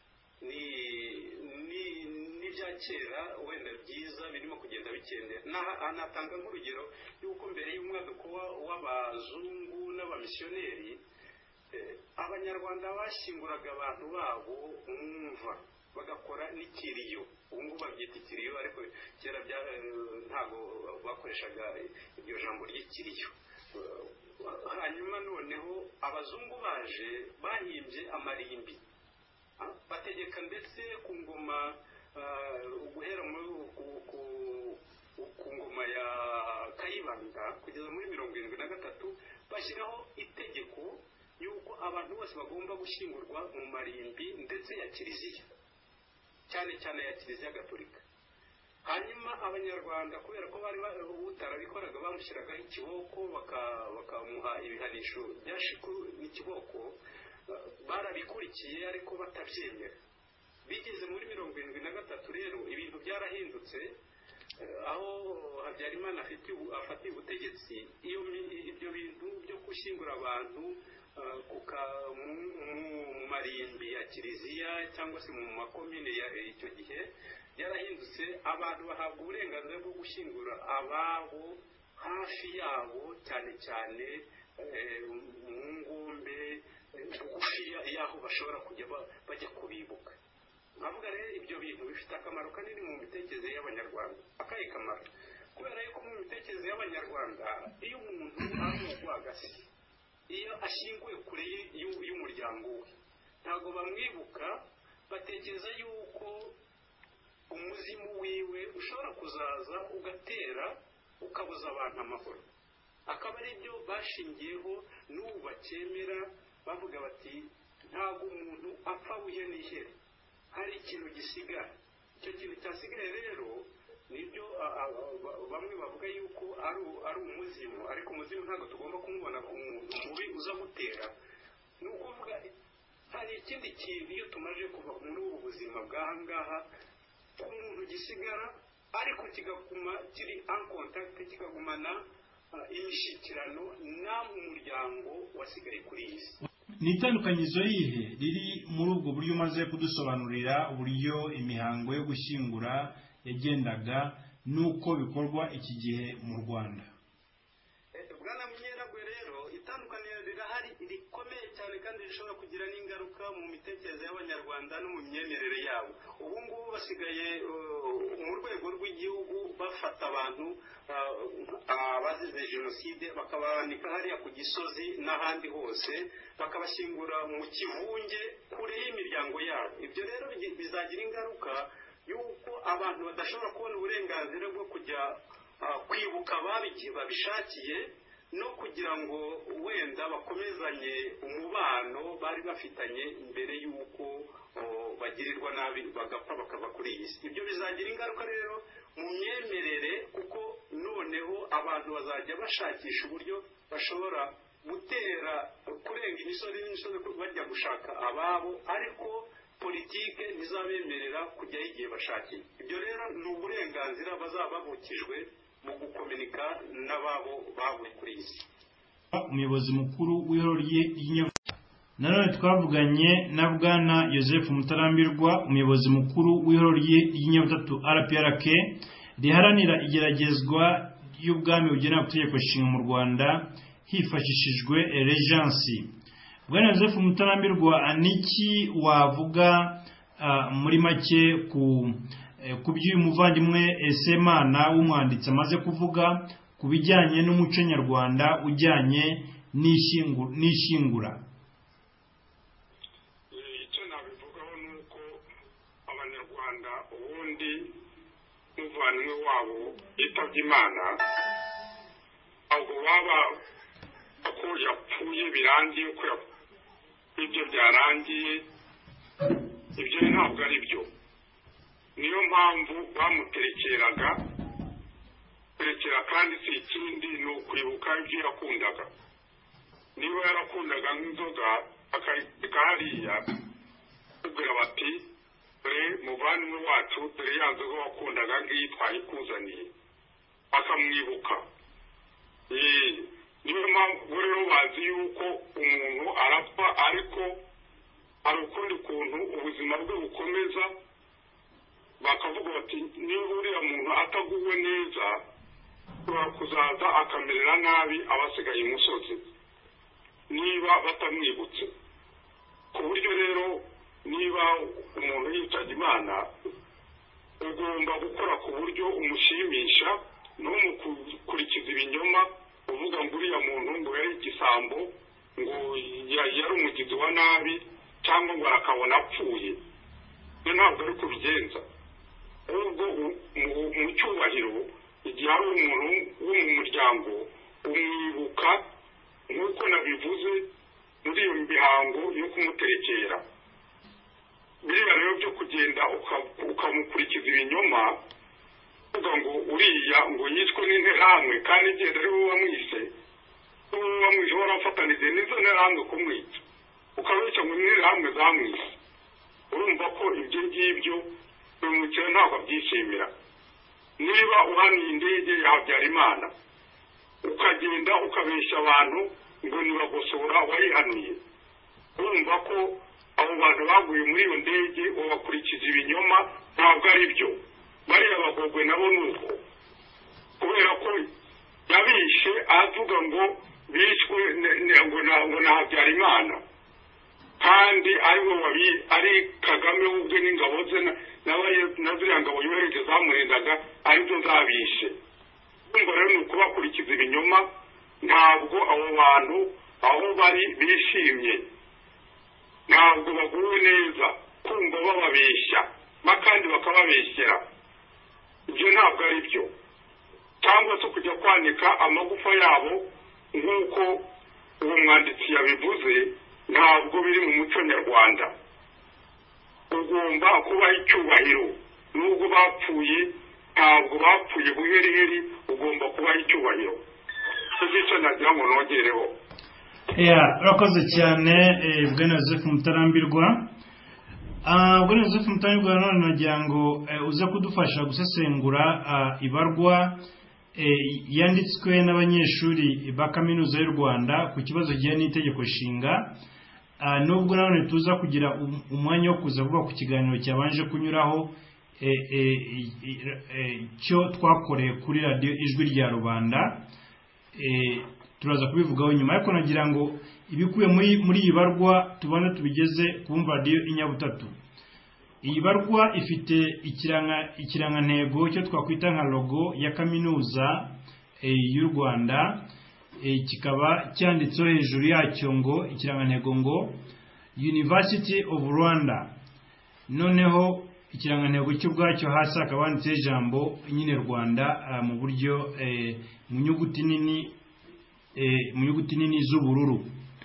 n'ibya kera wenda byiza birimo kugenda bikendera. Anatanga nk'urugero y'uko mbere y'umwaduko w'abazungu n'abamisiyoneri, abanyarwanda bashyinguraga abantu babo mu mva, bagakora n'ikiriyo. Ubu ngubu babyita ikiriyo, ariko kera ntabwo bakoreshaga iryo jambo ry'ikiriyo. Hanyuma noneho abazungu baje bahimbye amarimbi, bategeka ndetse ku ngoma, guhera ku ngoma ya Kayibanda kugeza muri 73, bashyiraho itegeko yuko abantu bose bagomba gushyingurwa mu marimbi ndetse ya kiliziya, cyane cyane ya kiliziya gatolika. Hanyuma abanyarwanda kubera ko bari utarabikoraga, bamushyiragaho ikiboko, bakamuha ibihanisho byashiku n'ikiboko, barabikurikiye ariko batabyemera. Bigeze muri 73 rero ibintu byarahindutse, aho Habyarimana afatiye ubutegetsi, ibyo bintu byo gushyingura abantu mu marimbi ya kiliziya cyangwa se mu makomine icyo gihe byarahindutse. Abantu bahabwa uburenganzira bwo gushyingura ababo hafi yabo, cyane cyane mu ngombe bashobora kujya bajya kubibuka. Nkavuga rero ibyo bintu bifite akamaro kanini mu mitekerereze y'Abanyarwanda. Akahe kamaro? Kubera yuko mu mitekerereze y'Abanyarwanda iyo umuntu ari umugwagasi, iyo ashyinguye kure y'umuryango we, ntabwo bamwibuka, batekereza yuko umuzimu wiwe ushobora kuzaza ugatera ukabuza abantu amahoro. Akaba ari byo bashingiyeho n'ubu bakemera, bavuga bati ntabwo umuntu apfa buye n'ihere, hari ikintu gisigara. Icyo kintu cyasigaye rero nibyo bamwe bavuga yuko ari umuzimu, ariko umuzimu ntabwo tugomba kumubona ku muntu mubi uza gutera. Ni ukuvuga hari ikindi kintu iyo tumaze kuva muri ubu buzima bw'ahangaha, umuntu gisigara ariko kigakuma kiri en contact, kikagumana imishyikirano na muryango wasigaye kuri iyi si. Ni itandukanyizo yihe riri muri ubwo buryo umaze kudusobanurira uburyo imihango yo gushyingura yagendaga n'uko bikorwa iki gihe mu Rwanda? Bwana Munyeragwe, rero itandukaniro rirahari rikomeye cyane kandi rishobora kugira n'ingaruka mu mitekerereze y'Abanyarwanda no mu myemerere yabo. Ubu ngubu basigaye mu rwego rw'igihugu bafata abantu abazize jenoside bakabanika hariya ku Gisozi n'ahandi hose, bakabashyingura mu kivunge kure y'imiryango yabo. Ibyo rero bizagira ingaruka yuko abantu badashobora kubona uburenganzira bwo kujya kwibuka ababigiye babishakiye, no kugira ngo wenda bakomezanye umubano bari bafitanye mbere y'uko bagirirwa nabi bagapfa bakava kuri iyi si. Ibyo bizagira ingaruka rero mu myemerere, kuko noneho abantu bazajya bashakisha uburyo bashobora gutera kurenga imisozi n'imisozi bajya gushaka ababo, ariko politike ntizabemerera kujyaho igihe bashakiye. Ibyo rero ni uburenganzira bazaba bavukijwe mu gukominika n'ababo babuye kuri iyi si. Umuyobozi mukuru w'ihoro ry'Inyabuta. Nanone twavuganye na Bwana Joseph Mutarambirwa, umuyobozi mukuru w'ihoro ry'Inyabutatu RPRK riharanira igeragezwa y'ubwami bugenewe itegeko nshinga mu Rwanda hifashishijwe regency. Bwana Joseph Mutarambirwa, niki wavuga muri make ku by'uyu muvandimwe Semana w'umwanditsi amaze kuvuga ku bijyanye n'umuco nyarwanda ujyanye n'ishyingura? Icyo nabivugaho ni uko Abanyarwanda ubundi umuvandimwe wabo yitabye Imana, ahubwo baba ko yapfuye birangiye, ko ibyo byarangiye, ibyo ntabwo ari byo. Niyo mpamvu bamuterekeraga. Kurekera kandi si ikindi, ni ukwibuka ibyo yakundaga. Niba yarakundaga nk'inzoga akayiteka hariya, kubwira bati dore muvandimwe wacu, dore ya nzoga wakundaga ngiyi twayikuzaniye, akamwibuka. Niyo mpamvu rero bazi yuko umuntu arapfa, ariko hari ukundi kuntu ubuzima bwe bukomeza. Bakavuga bati niba uriya muntu ataguwe neza, ushobora kuzaza akamerera nabi abasigaye imusozi niba batamwibutse. Ku buryo rero niba umuntu yitabye Imana, ugomba gukora ku buryo umushimisha, ntumukurikize ibinyoma uvuga ngo uriya muntu ngo yari igisambo, ngo yari umugizi wa nabi, cyangwa ngo arakabona apfuye. Iyo ntabwo ari kubigenza. Ahubwo mu cyubahiro, igihe ari umuntu wo mu muryango, umwibuka nk'uko nabivuze muri iyo mihango yo kumuterekera. Biriya rero byo kugenda ukamukurikiza ibinyoma, uvuga ngo uriya ngo yicwe n'interahamwe, kandi igenda ari wowe wamwishe, warafatanije n'izo nterahamwe kumwica, ukabica ngo n'interahamwe zamwishe. Urumva ko ibyo ngibyo uyu mukire ntabwo abyishimira. Niba uhaniye indege ya Habyarimana, ukagenda ukabeshya abantu ngo nibagosora wayihanuye, urumva ko abo bantu baguye muri iyo ndege babakurikiza ibinyoma, ntabwo ari byo. Bariya bagogwe nabo ni uko, kubera ko yabishe avuga ngo bishwe ngo na Habyarimana, kandi ari Kagame ubwe n'ingabo ze na ziriya ngabo yohereje zamurindaga arizo zabishe. Urumva rero ni ukubakurikiza ibinyoma, ntabwo abo bantu aho bari bishimye, ntabwo baguwe neza kumva bababeshya kandi bakababeshyera. Ibyo ntabwo ari byo, cyangwa se kujya kwanika amagufa yabo nk'uko uwo mwanditsi yabivuze, ntabwo biri mu muco nyarwanda. Ugomba kubaha icyubahiro, nubwo bapfuye ntabwo bapfuye buheriheri, ugomba kubaha icyubahiro. Icyo nagira ngo nongereho. Urakoze cyane Bwana Joseph Mutarambirwa. Bwana Joseph Mutarambirwa none nagira ngo uza kudufasha gusesengura ibarwa yanditswe n'abanyeshuri ba Kaminuza y'u Rwanda ku kibazo kijyanye n'itegeko nshinga. Nubwo none tuza kugira umwanya wo kuza kuvuga ku kiganiro cyabanje kunyuraho cyo twakoreye kuri radio Ijwi rya Rubanda, turaza kubivugaho nyuma. Ariko nagira ngo ibikuye muri ibarwa tubone tubigeze kumva radio Inyabutatu. Iyi barwa ifite ikirangantego cyo twakwita nka logo ya Kaminuza y'u Rwanda, kikaba cyanditseho hejuru yacyo ngo ikirangantego ngo University of Rwanda. Noneho ikirangantego cy'ubwacyo hasi akaba handitseho ijambo nyine Rwanda mu buryo mu nyuguti nini z'ubururu.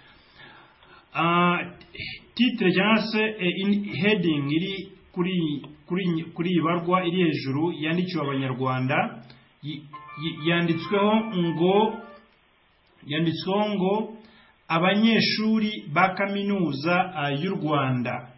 Titre cyangwa se heading iri kuri ibarwa iri hejuru yandikiwe abanyarwanda, yanditsweho ngo abanyeshuri ba Kaminuza y'u Rwanda.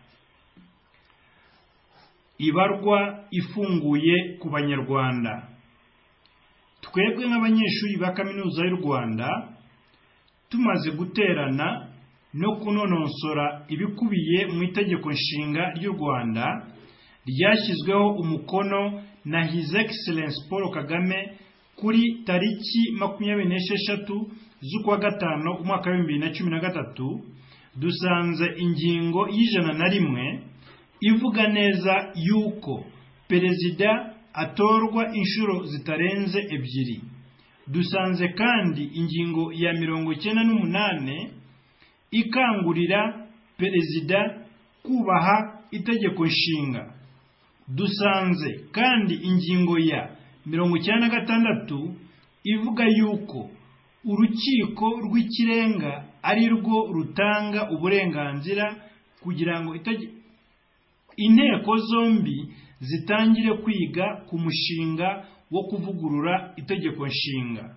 Ibarwa ifunguye ku banyarwanda. Twebwe nk'abanyeshuri ba Kaminuza y'u Rwanda tumaze guterana no kunononsora ibikubiye mu itegeko nshinga ry'u Rwanda ryashyizweho umukono na His Excellence Paul Kagame kuri tariki 26 z'ukwa gatano umwaka wa 2013, dusanze ingingo y'101 ivuga neza yuko perezida atorwa inshuro zitarenze ebyiri. Dusanze kandi ingingo ya 98 ikangurira perezida kubaha itegeko nshinga. Dusanze kandi ingingo ya 96 ivuga yuko urukiko rw'ikirenga ari rwo rutanga uburenganzira kugira ngo inteko zombi zitangire kwiga ku mushinga wo kuvugurura itegeko nshinga.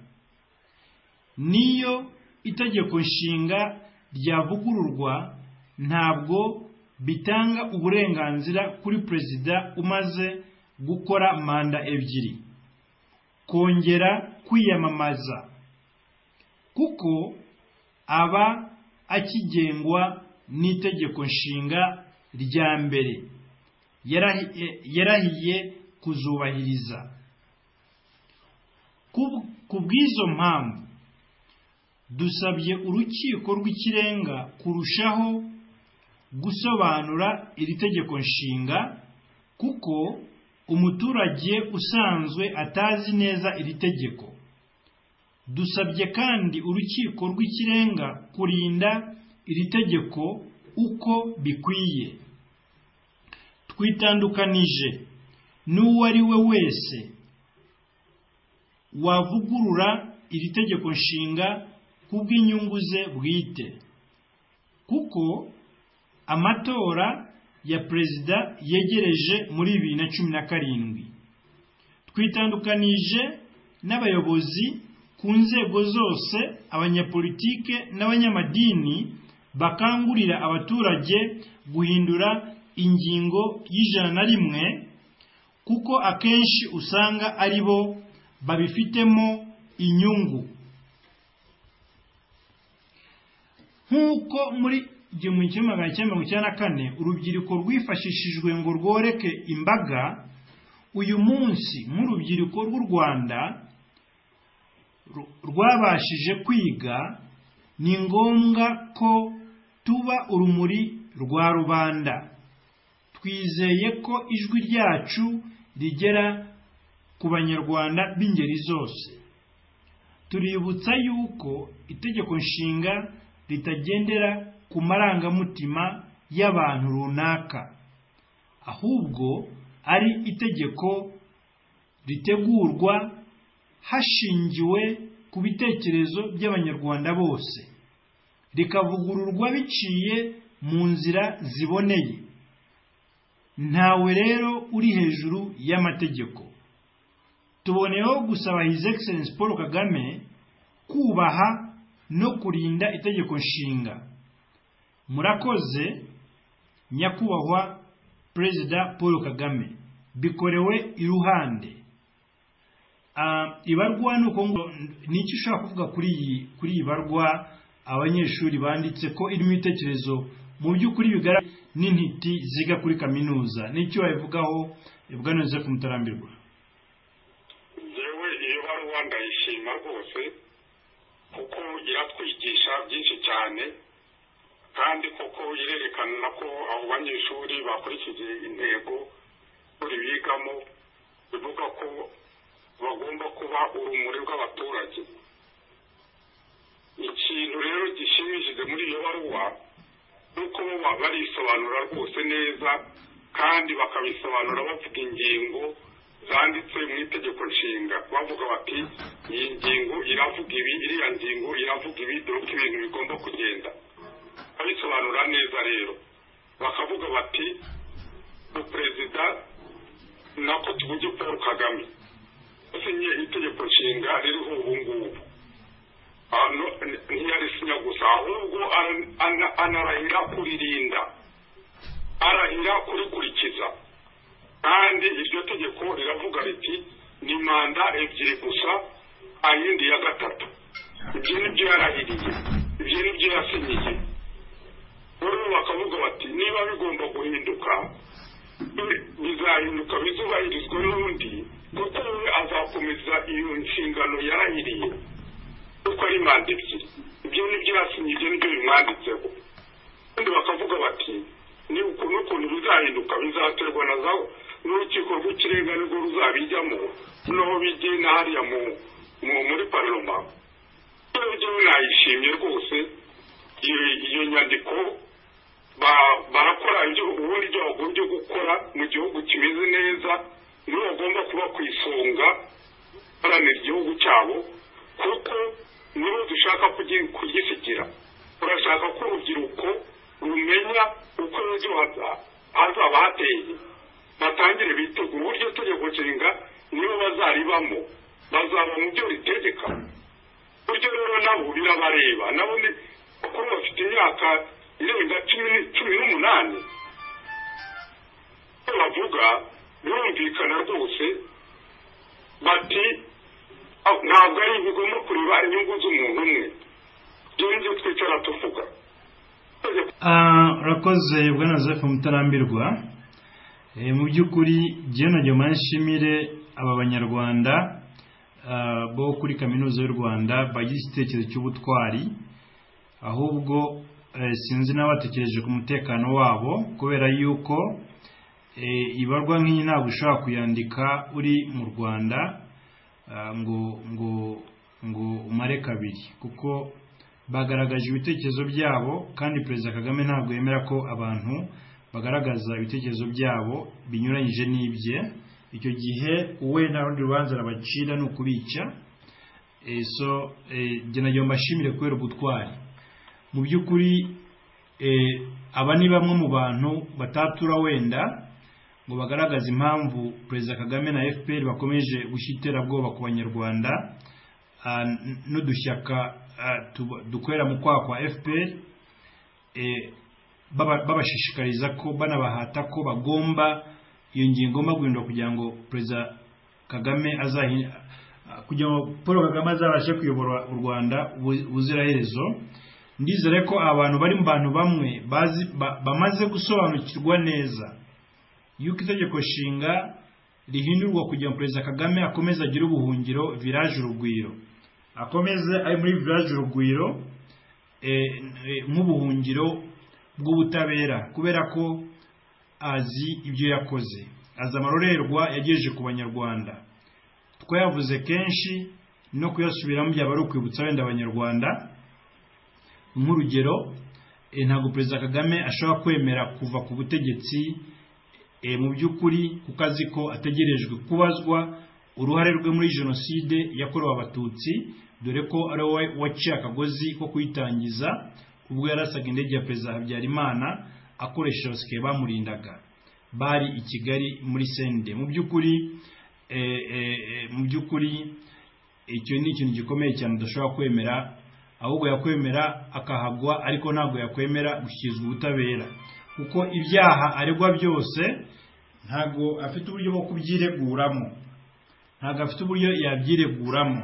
Niyo itegeko nshinga ryavugururwa, ntabwo bitanga uburenganzira kuri perezida umaze gukora manda ebyiri kongera kwiyamamaza, kuko aba akigengwa n'itegeko nshinga rya mbere yarahiye kuzubahiriza. Ku bw'izo mpamvu dusabye urukiko rw'ikirenga kurushaho gusobanura iri tegeko nshinga, kuko umuturage usanzwe atazi neza iri tegeko. Dusabye kandi urukiko rw'ikirenga kurinda iri tegeko uko bikwiye. Twitandukanije n'uwo ari we wese wavugurura iri tegeko nshinga kubw'inyungu ze bwite, kuko amatora ya perezida yegereje muri 2017. Twitandukanije n'abayobozi ku nzego zose, abanyapolitike n'abanyamadini bakangurira abaturage guhindura ingingo y'101, kuko akenshi usanga ari bo babifitemo inyungu. Nk'uko muri 1994 urubyiruko rwifashishijwe ngo rworeke imbaga, uyu munsi nk'urubyiruko rw'u Rwanda rwabashije kwiga, ni ngombwa ko tuba urumuri rwa rubanda. Twizeye ko ijwi ryacu rigera ku banyarwanda b'ingeri zose. Tuributsa yuko itegeko nshinga ritagendera ku marangamutima y'abantu runaka, ahubwo ari itegeko ritegurwa hashingiwe ku bitekerezo by'abanyarwanda bose, rikavugururwa biciye mu nzira ziboneye. Ntawe rero uri hejuru y'amategeko. Tuboneyeho gusaba His Excellency Paul Kagame kubaha no kurinda itegeko nshinga. Murakoze nyakubahwa Perezida Paul Kagame. Bikorewe iruhande. Ibarwa nuko n'iki ushaka kuvuga kuri ibarwa abanyeshuri banditse ko irimo ibitekerezo mu by'ukuri bigara n'intiti ziga kuri kaminuza. N'icyo wabivugaho Bwana Joseph Mutarambirwa? Yewe iyo barwa ndayishima rwose kuko iratwigisha byinshi cyane, kandi koko irerekana ko abo banyeshuri bakurikije intego buri bigamo, bivuga ko bagomba kuba urumuri rw'abaturage. Ikintu rero gishimishije muri iyo baruwa nuko barisobanura rwose neza, kandi bakabisobanura bavuga ingingo zanditse mu itegeko nshinga. Bavuga bati iyi ngingo iravuga ibi, iriya ngingo iravuga ibi, dore ko ibintu bigomba kugenda. Babisobanura neza rero bakavuga bati perezida nako tuvuge Paul Kagame asinye itegeko nshinga ririho ubu ngubu, ntiyarisinya gusa, ahubwo anarahira kuririnda, arahira kurikurikiza. Kandi iryo tegeko riravuga riti ni manda ebyiri gusa, ayindi ya gatatu. Ibyo nibyo yarahiriye, ibyo nibyo yasinyiye. Rero bakavuga bati niba bigomba guhinduka bizahinduka, bizubahirizwa n'undi, kuko we azakomeza iyo nshingano yarahiriye kuko ari manda ebyiri. Ibyo nibyo yasinyiye, ibyo nibyo bimwanditseho. Kandi bakavuga bati ni ukuntu bizahinduka bizaterwa na zawo n'urukiko rw'ikirenga nirwo ruzabijyamo, noneho bigena hariya muri parloma. Ibyo nayishimye rwose iyo nyandiko. Barakora ubundi ibyo bagombye gukora mu gihugu kimeze neza, nibo bagomba kuba ku isonga baranira igihugu cyabo, kuko nibo dushaka kugisigira. Urashaka ko urubyiruko rumenya uko ejo hazaba hateye, batangire bitegura uburyo tegeko nshinga nibo bazaribamo, bazaba mu byo ritegeka. Buryo rero nabo birabareba, nabo ni bakuru bafite imyaka irenga 18. Bavuga birumvikana rwose bati ntabwo ari bigomba kureba inyungu z'umuntu umwe. Ibyo twicara tuvuga. Urakoze Bwana Joseph Mutarambirwa. Mu by'ukuri je nagiye manshimire aba banyarwanda bo kuri kaminuza y'u Rwanda bagize igitekerezo cy'ubutwari, ahubwo sinzi n'abatekereje ku mutekano wabo, kubera yuko ibarwa nk'iyi ntabwo ushobora kuyandika uri mu Rwanda ngo umare kabiri, kuko bagaragaje ibitekerezo byabo, kandi Perezida Kagame ntabwo yemera ko abantu bagaragaza ibitekerezo byabo binyuranyije n'ibye. Icyo gihe uwe nta rundi rubanza rabacira no kubica. Je nagiye mbashimire kubera ubutwari. Mu by'ukuri aba ni bamwe mu bantu batatura wenda ngo bagaragaza impamvu Perezida Kagame na FPR bakomeje gushyitera bwoba ku banyarwanda n'udushyaka dukwera mu kwa FPR, babashishikariza ko banabahata ko bagomba iyo ngingo guhindura kugira ngo Perezida Kagame kugira ngo Paul Kagame azabashe kuyobora u Rwanda buziraherezo. Ndizere ko abantu bari mu bantu bamwe bamaze gusobanukirwa neza yuko itegeko nshinga rihindurwa kugira ngo Perezida Kagame akomeze agire ubuhungiro village Urugwiro, akomeze ari muri village Urugwiro nk'ubuhungiro bw'ubutabera kubera ko azi ibyo yakoze, azi amarorerwa yagejeje ku banyarwanda. Twayavuze kenshi no kuyasubiramo byaba ari ukwibutsa wenda abanyarwanda. Nk'urugero, ntabwo Perezida Kagame ashobora kwemera kuva ku butegetsi mu by'ukuri kuko azi ko ategerejwe kubazwa uruhare rwe muri jenoside yakorewe abatutsi, dore ko ari we waciye akagozi ko kuyitangiza ubwo yarasaga indege ya Perezida Habyarimana akoresheje abasirikare bamurindaga bari i Kigali muri Sende. Mu by'ukuri icyo ni ikintu gikomeye cyane udashobora kwemera, ahubwo yakwemera akahagwa, ariko ntabwo yakwemera gushyizwa ubutabera kuko ibyaha aregwa byose ntabwo afite uburyo bwo kubyireguramo, ntabwo afite uburyo yabyireguramo.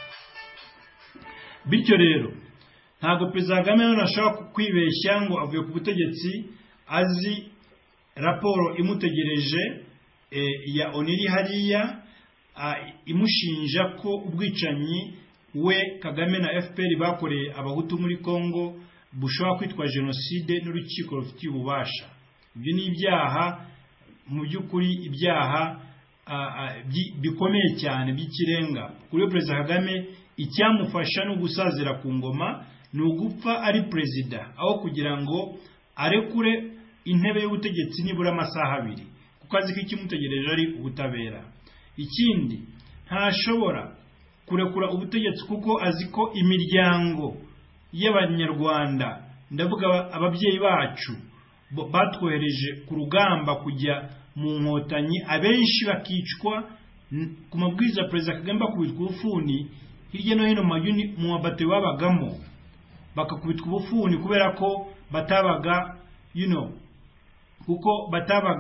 Bityo rero ntabwo Perezida Kagame ashobora kwibeshya ngo avuye ku butegetsi azi raporo imutegereje ya oniri hariya imushinja ko ubwicanyi we Kagame na FPR bakoreye abahutu muri Kongo bushobora kwitwa jenoside n'urukiko rufitiye ububasha. Ibyo ni ibyaha mu by'ukuri, ibyaha bikomeye cyane by'ikirenga kuri Perezida Kagame. Icyamufasha no gusazira ku ngoma ni ugupfa ari perezida, aho kugira ngo arekure intebe y'ubutegetsi nibura amasaha 2 kuko azi ko ikimutegereje ari ubutabera. Ikindi, ntashobora kurekura ubutegetsi kuko azi ko imiryango y'abanyarwanda, ndavuga ababyeyi bacu batwohereje ku rugamba kujya mu nkotanyi, abenshi bakicwa ku mabwiriza Perezida Kagame, bakubitwa ubufuni hirya no hino mu mabate babagamo, bakakubitwa ubufuni kubera ko batabaga kuko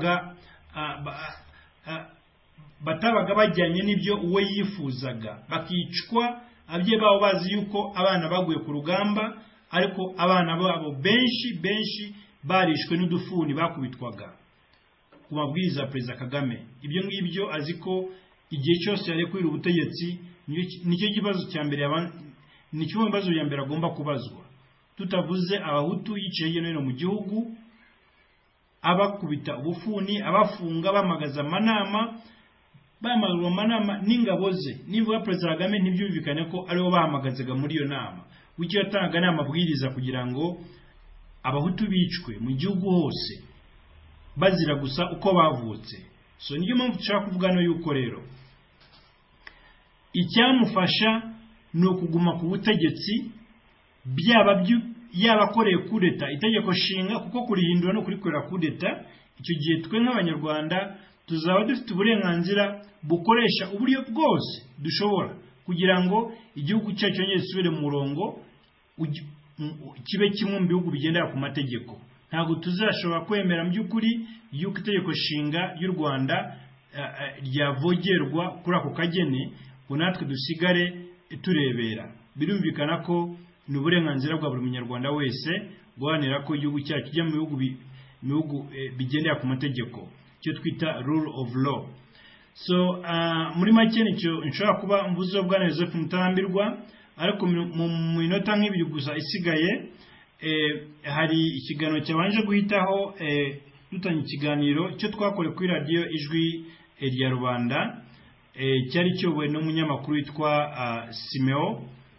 batabaga bajyanye n'ibyo uwe yifuzaga, bakicwa ababyeyi babo bazi yuko abana baguye ku rugamba, ariko abana babo benshi barishwe n'udufuni bakubitwaga ku mabwiriza ya Perezida Kagame. Ibyo ngibyo azi ko igihe cyose yarekwira ubutegetsi nicyo kibazo cya mbere, ni kimwe mu bibazo bya mbere agomba kubazwa, tutavuze abahutu yicaye hirya no hino mu gihugu abakubita ubufuni, abafunga, bamagaza amanama, bamagazwa amanama n'ingabo ze. Nivuga Perezida Kagame ntibyumvikane ko aribo bahamagazaga muri iyo nama, wicyo yatangaga n'amabwiriza kugira ngo abahutu bicwe mu gihugu hose bazira gusa uko bavutse. So niyo mpamvu dushaka kuvuga no yuko rero icyamufasha ni ukuguma ku butegetsi, yaba akoreye kudeta itegeko nshinga, kuko kurihindura no kurikorera kudeta, icyo gihe twe nk'abanyarwanda tuzaba dufite uburenganzira bukoresha uburyo bwose dushobora kugira ngo igihugu cyacu cyongere gisubire mu murongo, kibe kimwe mu bihugu bigendera ku mategeko. Ntabwo tuzashobora kwemera mu by'ukuri yuko itegeko nshinga y'u Rwanda ryavogerwa kuri ako kagene ngo natwe dusigare turebera. Birumvikana ko ni uburenganzira bwa buri munyarwanda wese guharanira ko igihugu cyacu kijya mu bihugu bigendera ku mategeko, cyo twita rule of law. So muri make nicyo nshobora kuba mvuze bwa Joseph Mutarambirwa, ariko mu minota nk'ibiri gusa isigaye hari ikiganiro cyabanje guhitaho dutanye ikiganiro cyo twakore kuri radio Ijwi rya Rubanda, cyari cyobowe n'umunyamakuru witwa Simeo.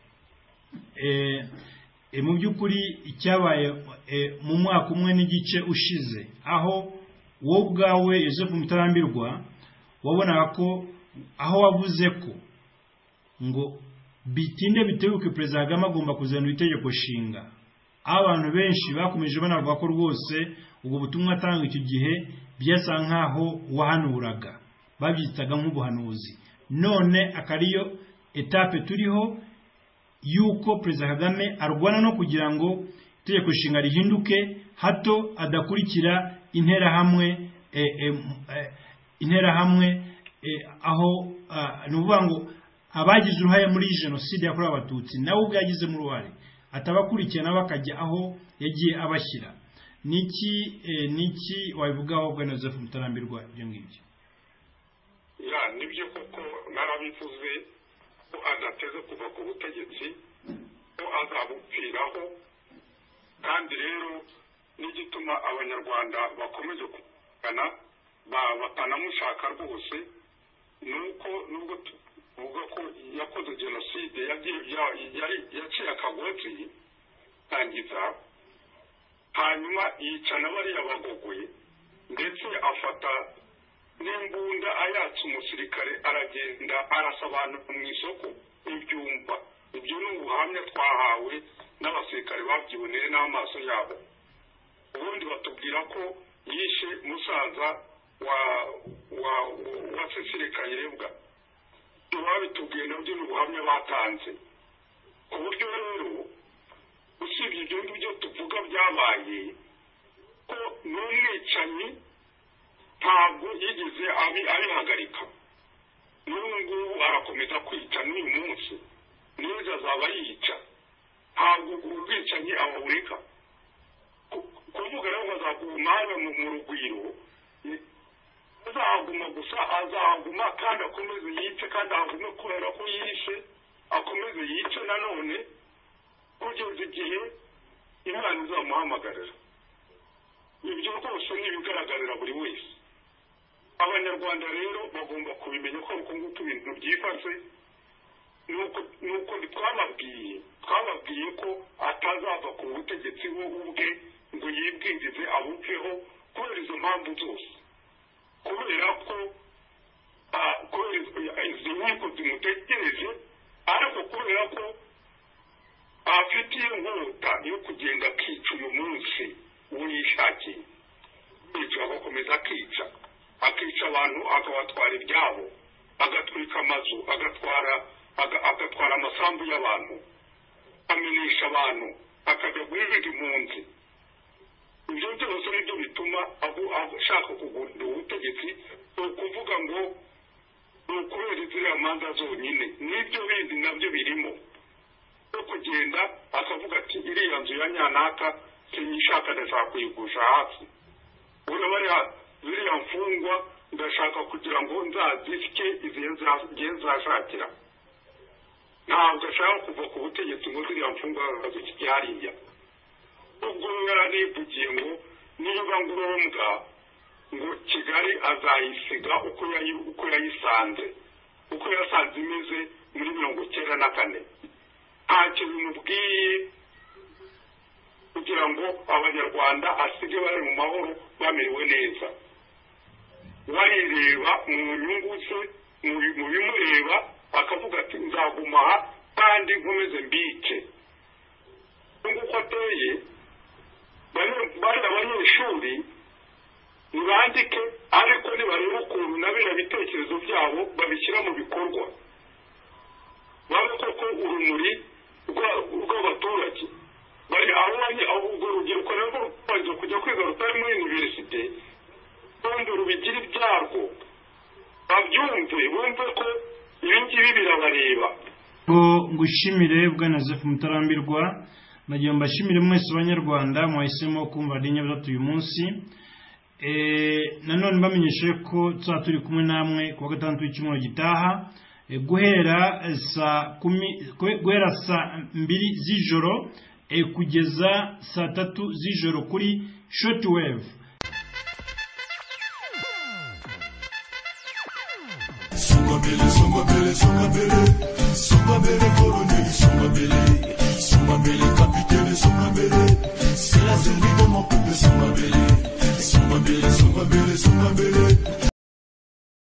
Mu by'ukuri icyabaye mu mwaka umwe n'igice ushize, aho wowe ubwawe Joseph Mutarambirwa wabonaga ko aho wavuze ko ngo bitinde bitebuke Perezida Kagame agomba kuzana itegeko nshinga, abantu benshi bakomeje banavuga ko rwose ubwo butumwa atanga icyo gihe byasa nkaho wahanuraga, babyitaga nk'ubuhanuzi. None akariyo etape turiho yuko Perezida Kagame arwana no kugira ngo itegeko nshinga rihinduke, hato adakurikira interahamwe aho nuvuga ngo abagize uruhare muri jenoside yakorewe abatutsi nawe ubwo yagizemo uruhare atabakurikirana bakajya aho yagiye abashyira. Niki wabivugaho bwa Joseph Mutarambirwa ibyo ngibyo? Nibyo koko narabivuze ko adateze kuva ku butegetsi, ko azabupfiraho, kandi rero n'igituma abanyarwanda bakomeje kugana batanamushaka rwose nuko nubwo tuvuga ko yakoze jenoside yaciye akagotsi tangiza hanyuma yica n'abariya bagogoye ndetse afata n'imbunda ayatse umusirikare aragenda arasa abantu mu isoko ibyumva. Ibyo ni ubuhamya twahawe n'abasirikare babyiboneye n'amaso yabo. Ubundi batubwira ko yishe musaza wa Cecile Kayirebwa. Babitubwiye nabyo ni ubuhamya batanze. Ku buryo rero usibye ibyo ngibyo tuvuga byabaye ko n'umwicanyi ntabwo yigeze abihagarika. N'ubu ngubu arakomeza kwica n'uyu munsi n'ejo azaba yica. Ntabwo ubwicanyi abureka. Kuvuga rero bazaguma mu rugwiro azahaguma gusa azahaguma kandi akomeze yice kandi ahagume kubera ko yishe akomeze yice nanone kugeza igihe Imana izamuhamagarira. Ibyo rwose ni ibigaragarira buri wese. Abanyarwanda rero bagomba kubimenya ko uko nguko ibintu byifashe nuko twababwiye ko atazava ku butegetsi ubwe ngo yibwirize abuveho kubera izo mpamvu zose, kubera ko izi nkiko zimutegereje, ariko kubera ko afitiye inkota yo kugenda akica uyu munsi uwo yishakiye, yica agakomeza akica abantu akabatwara ibyabo, agatwika amazu, agatwara amasambu y'abantu, amenesha abantu, akajya guhiga impunzi. Ibyo byose nibyo bituma ashaka kugundira ubutegetsi, ukuvuga ngo ni ukubera iziriya manza zonyine. N'ibyo bindi nabyo birimo no kugenda akavuga ati iriya nzu ya nyanaka sinyishaka, ndashaka kuyigusha hasi. Urabona ziriya mfungwa ndashaka kugira ngo nzazifike igihe nzashakira. Ntabwo ashaka kuva ku butegetsi ngo ziriya mfungwa bazifike hariya. Ubwo yaranivugiye ngo niba ngombwa ngo Kigali azayisiga uko yayisanze, uko yasanze imeze muri 1994. Ntacyo bimubwiye kugira ngo abanyarwanda asige bari mu mahoro bamerewe neza. Warireba mu nyungu ze, mu bimureba, akavuga ati nzaguma kandi nkomeze mbike. Nguko ateye bari abanyeshuri nibandike, ariko nibareba ukuntu nabira bitekerezo byabo babishyira mu bikorwa, bavuga ko urumuri rw'abaturage bari ahubwo urubyiruko narwo rukunze kujya kwiga rutari muri universite, kandi rubigira ibyarwo babyumve, bumve ko ibi ngibi birabareba. Ngushimire Bwana Joseph Mutarambirwa, nagiye mbashimire mwese abanyarwanda mwahisemo kumva radiyo Inyabutatu uyu munsi. Nanone mbamenyeshe ko tuzaba turi kumwe namwe ku wa gatandatu w'icyumweru gitaha guhera saa 2 z'ijoro kugeza saa 3 z'ijoro kuri shortwave. Songa mbele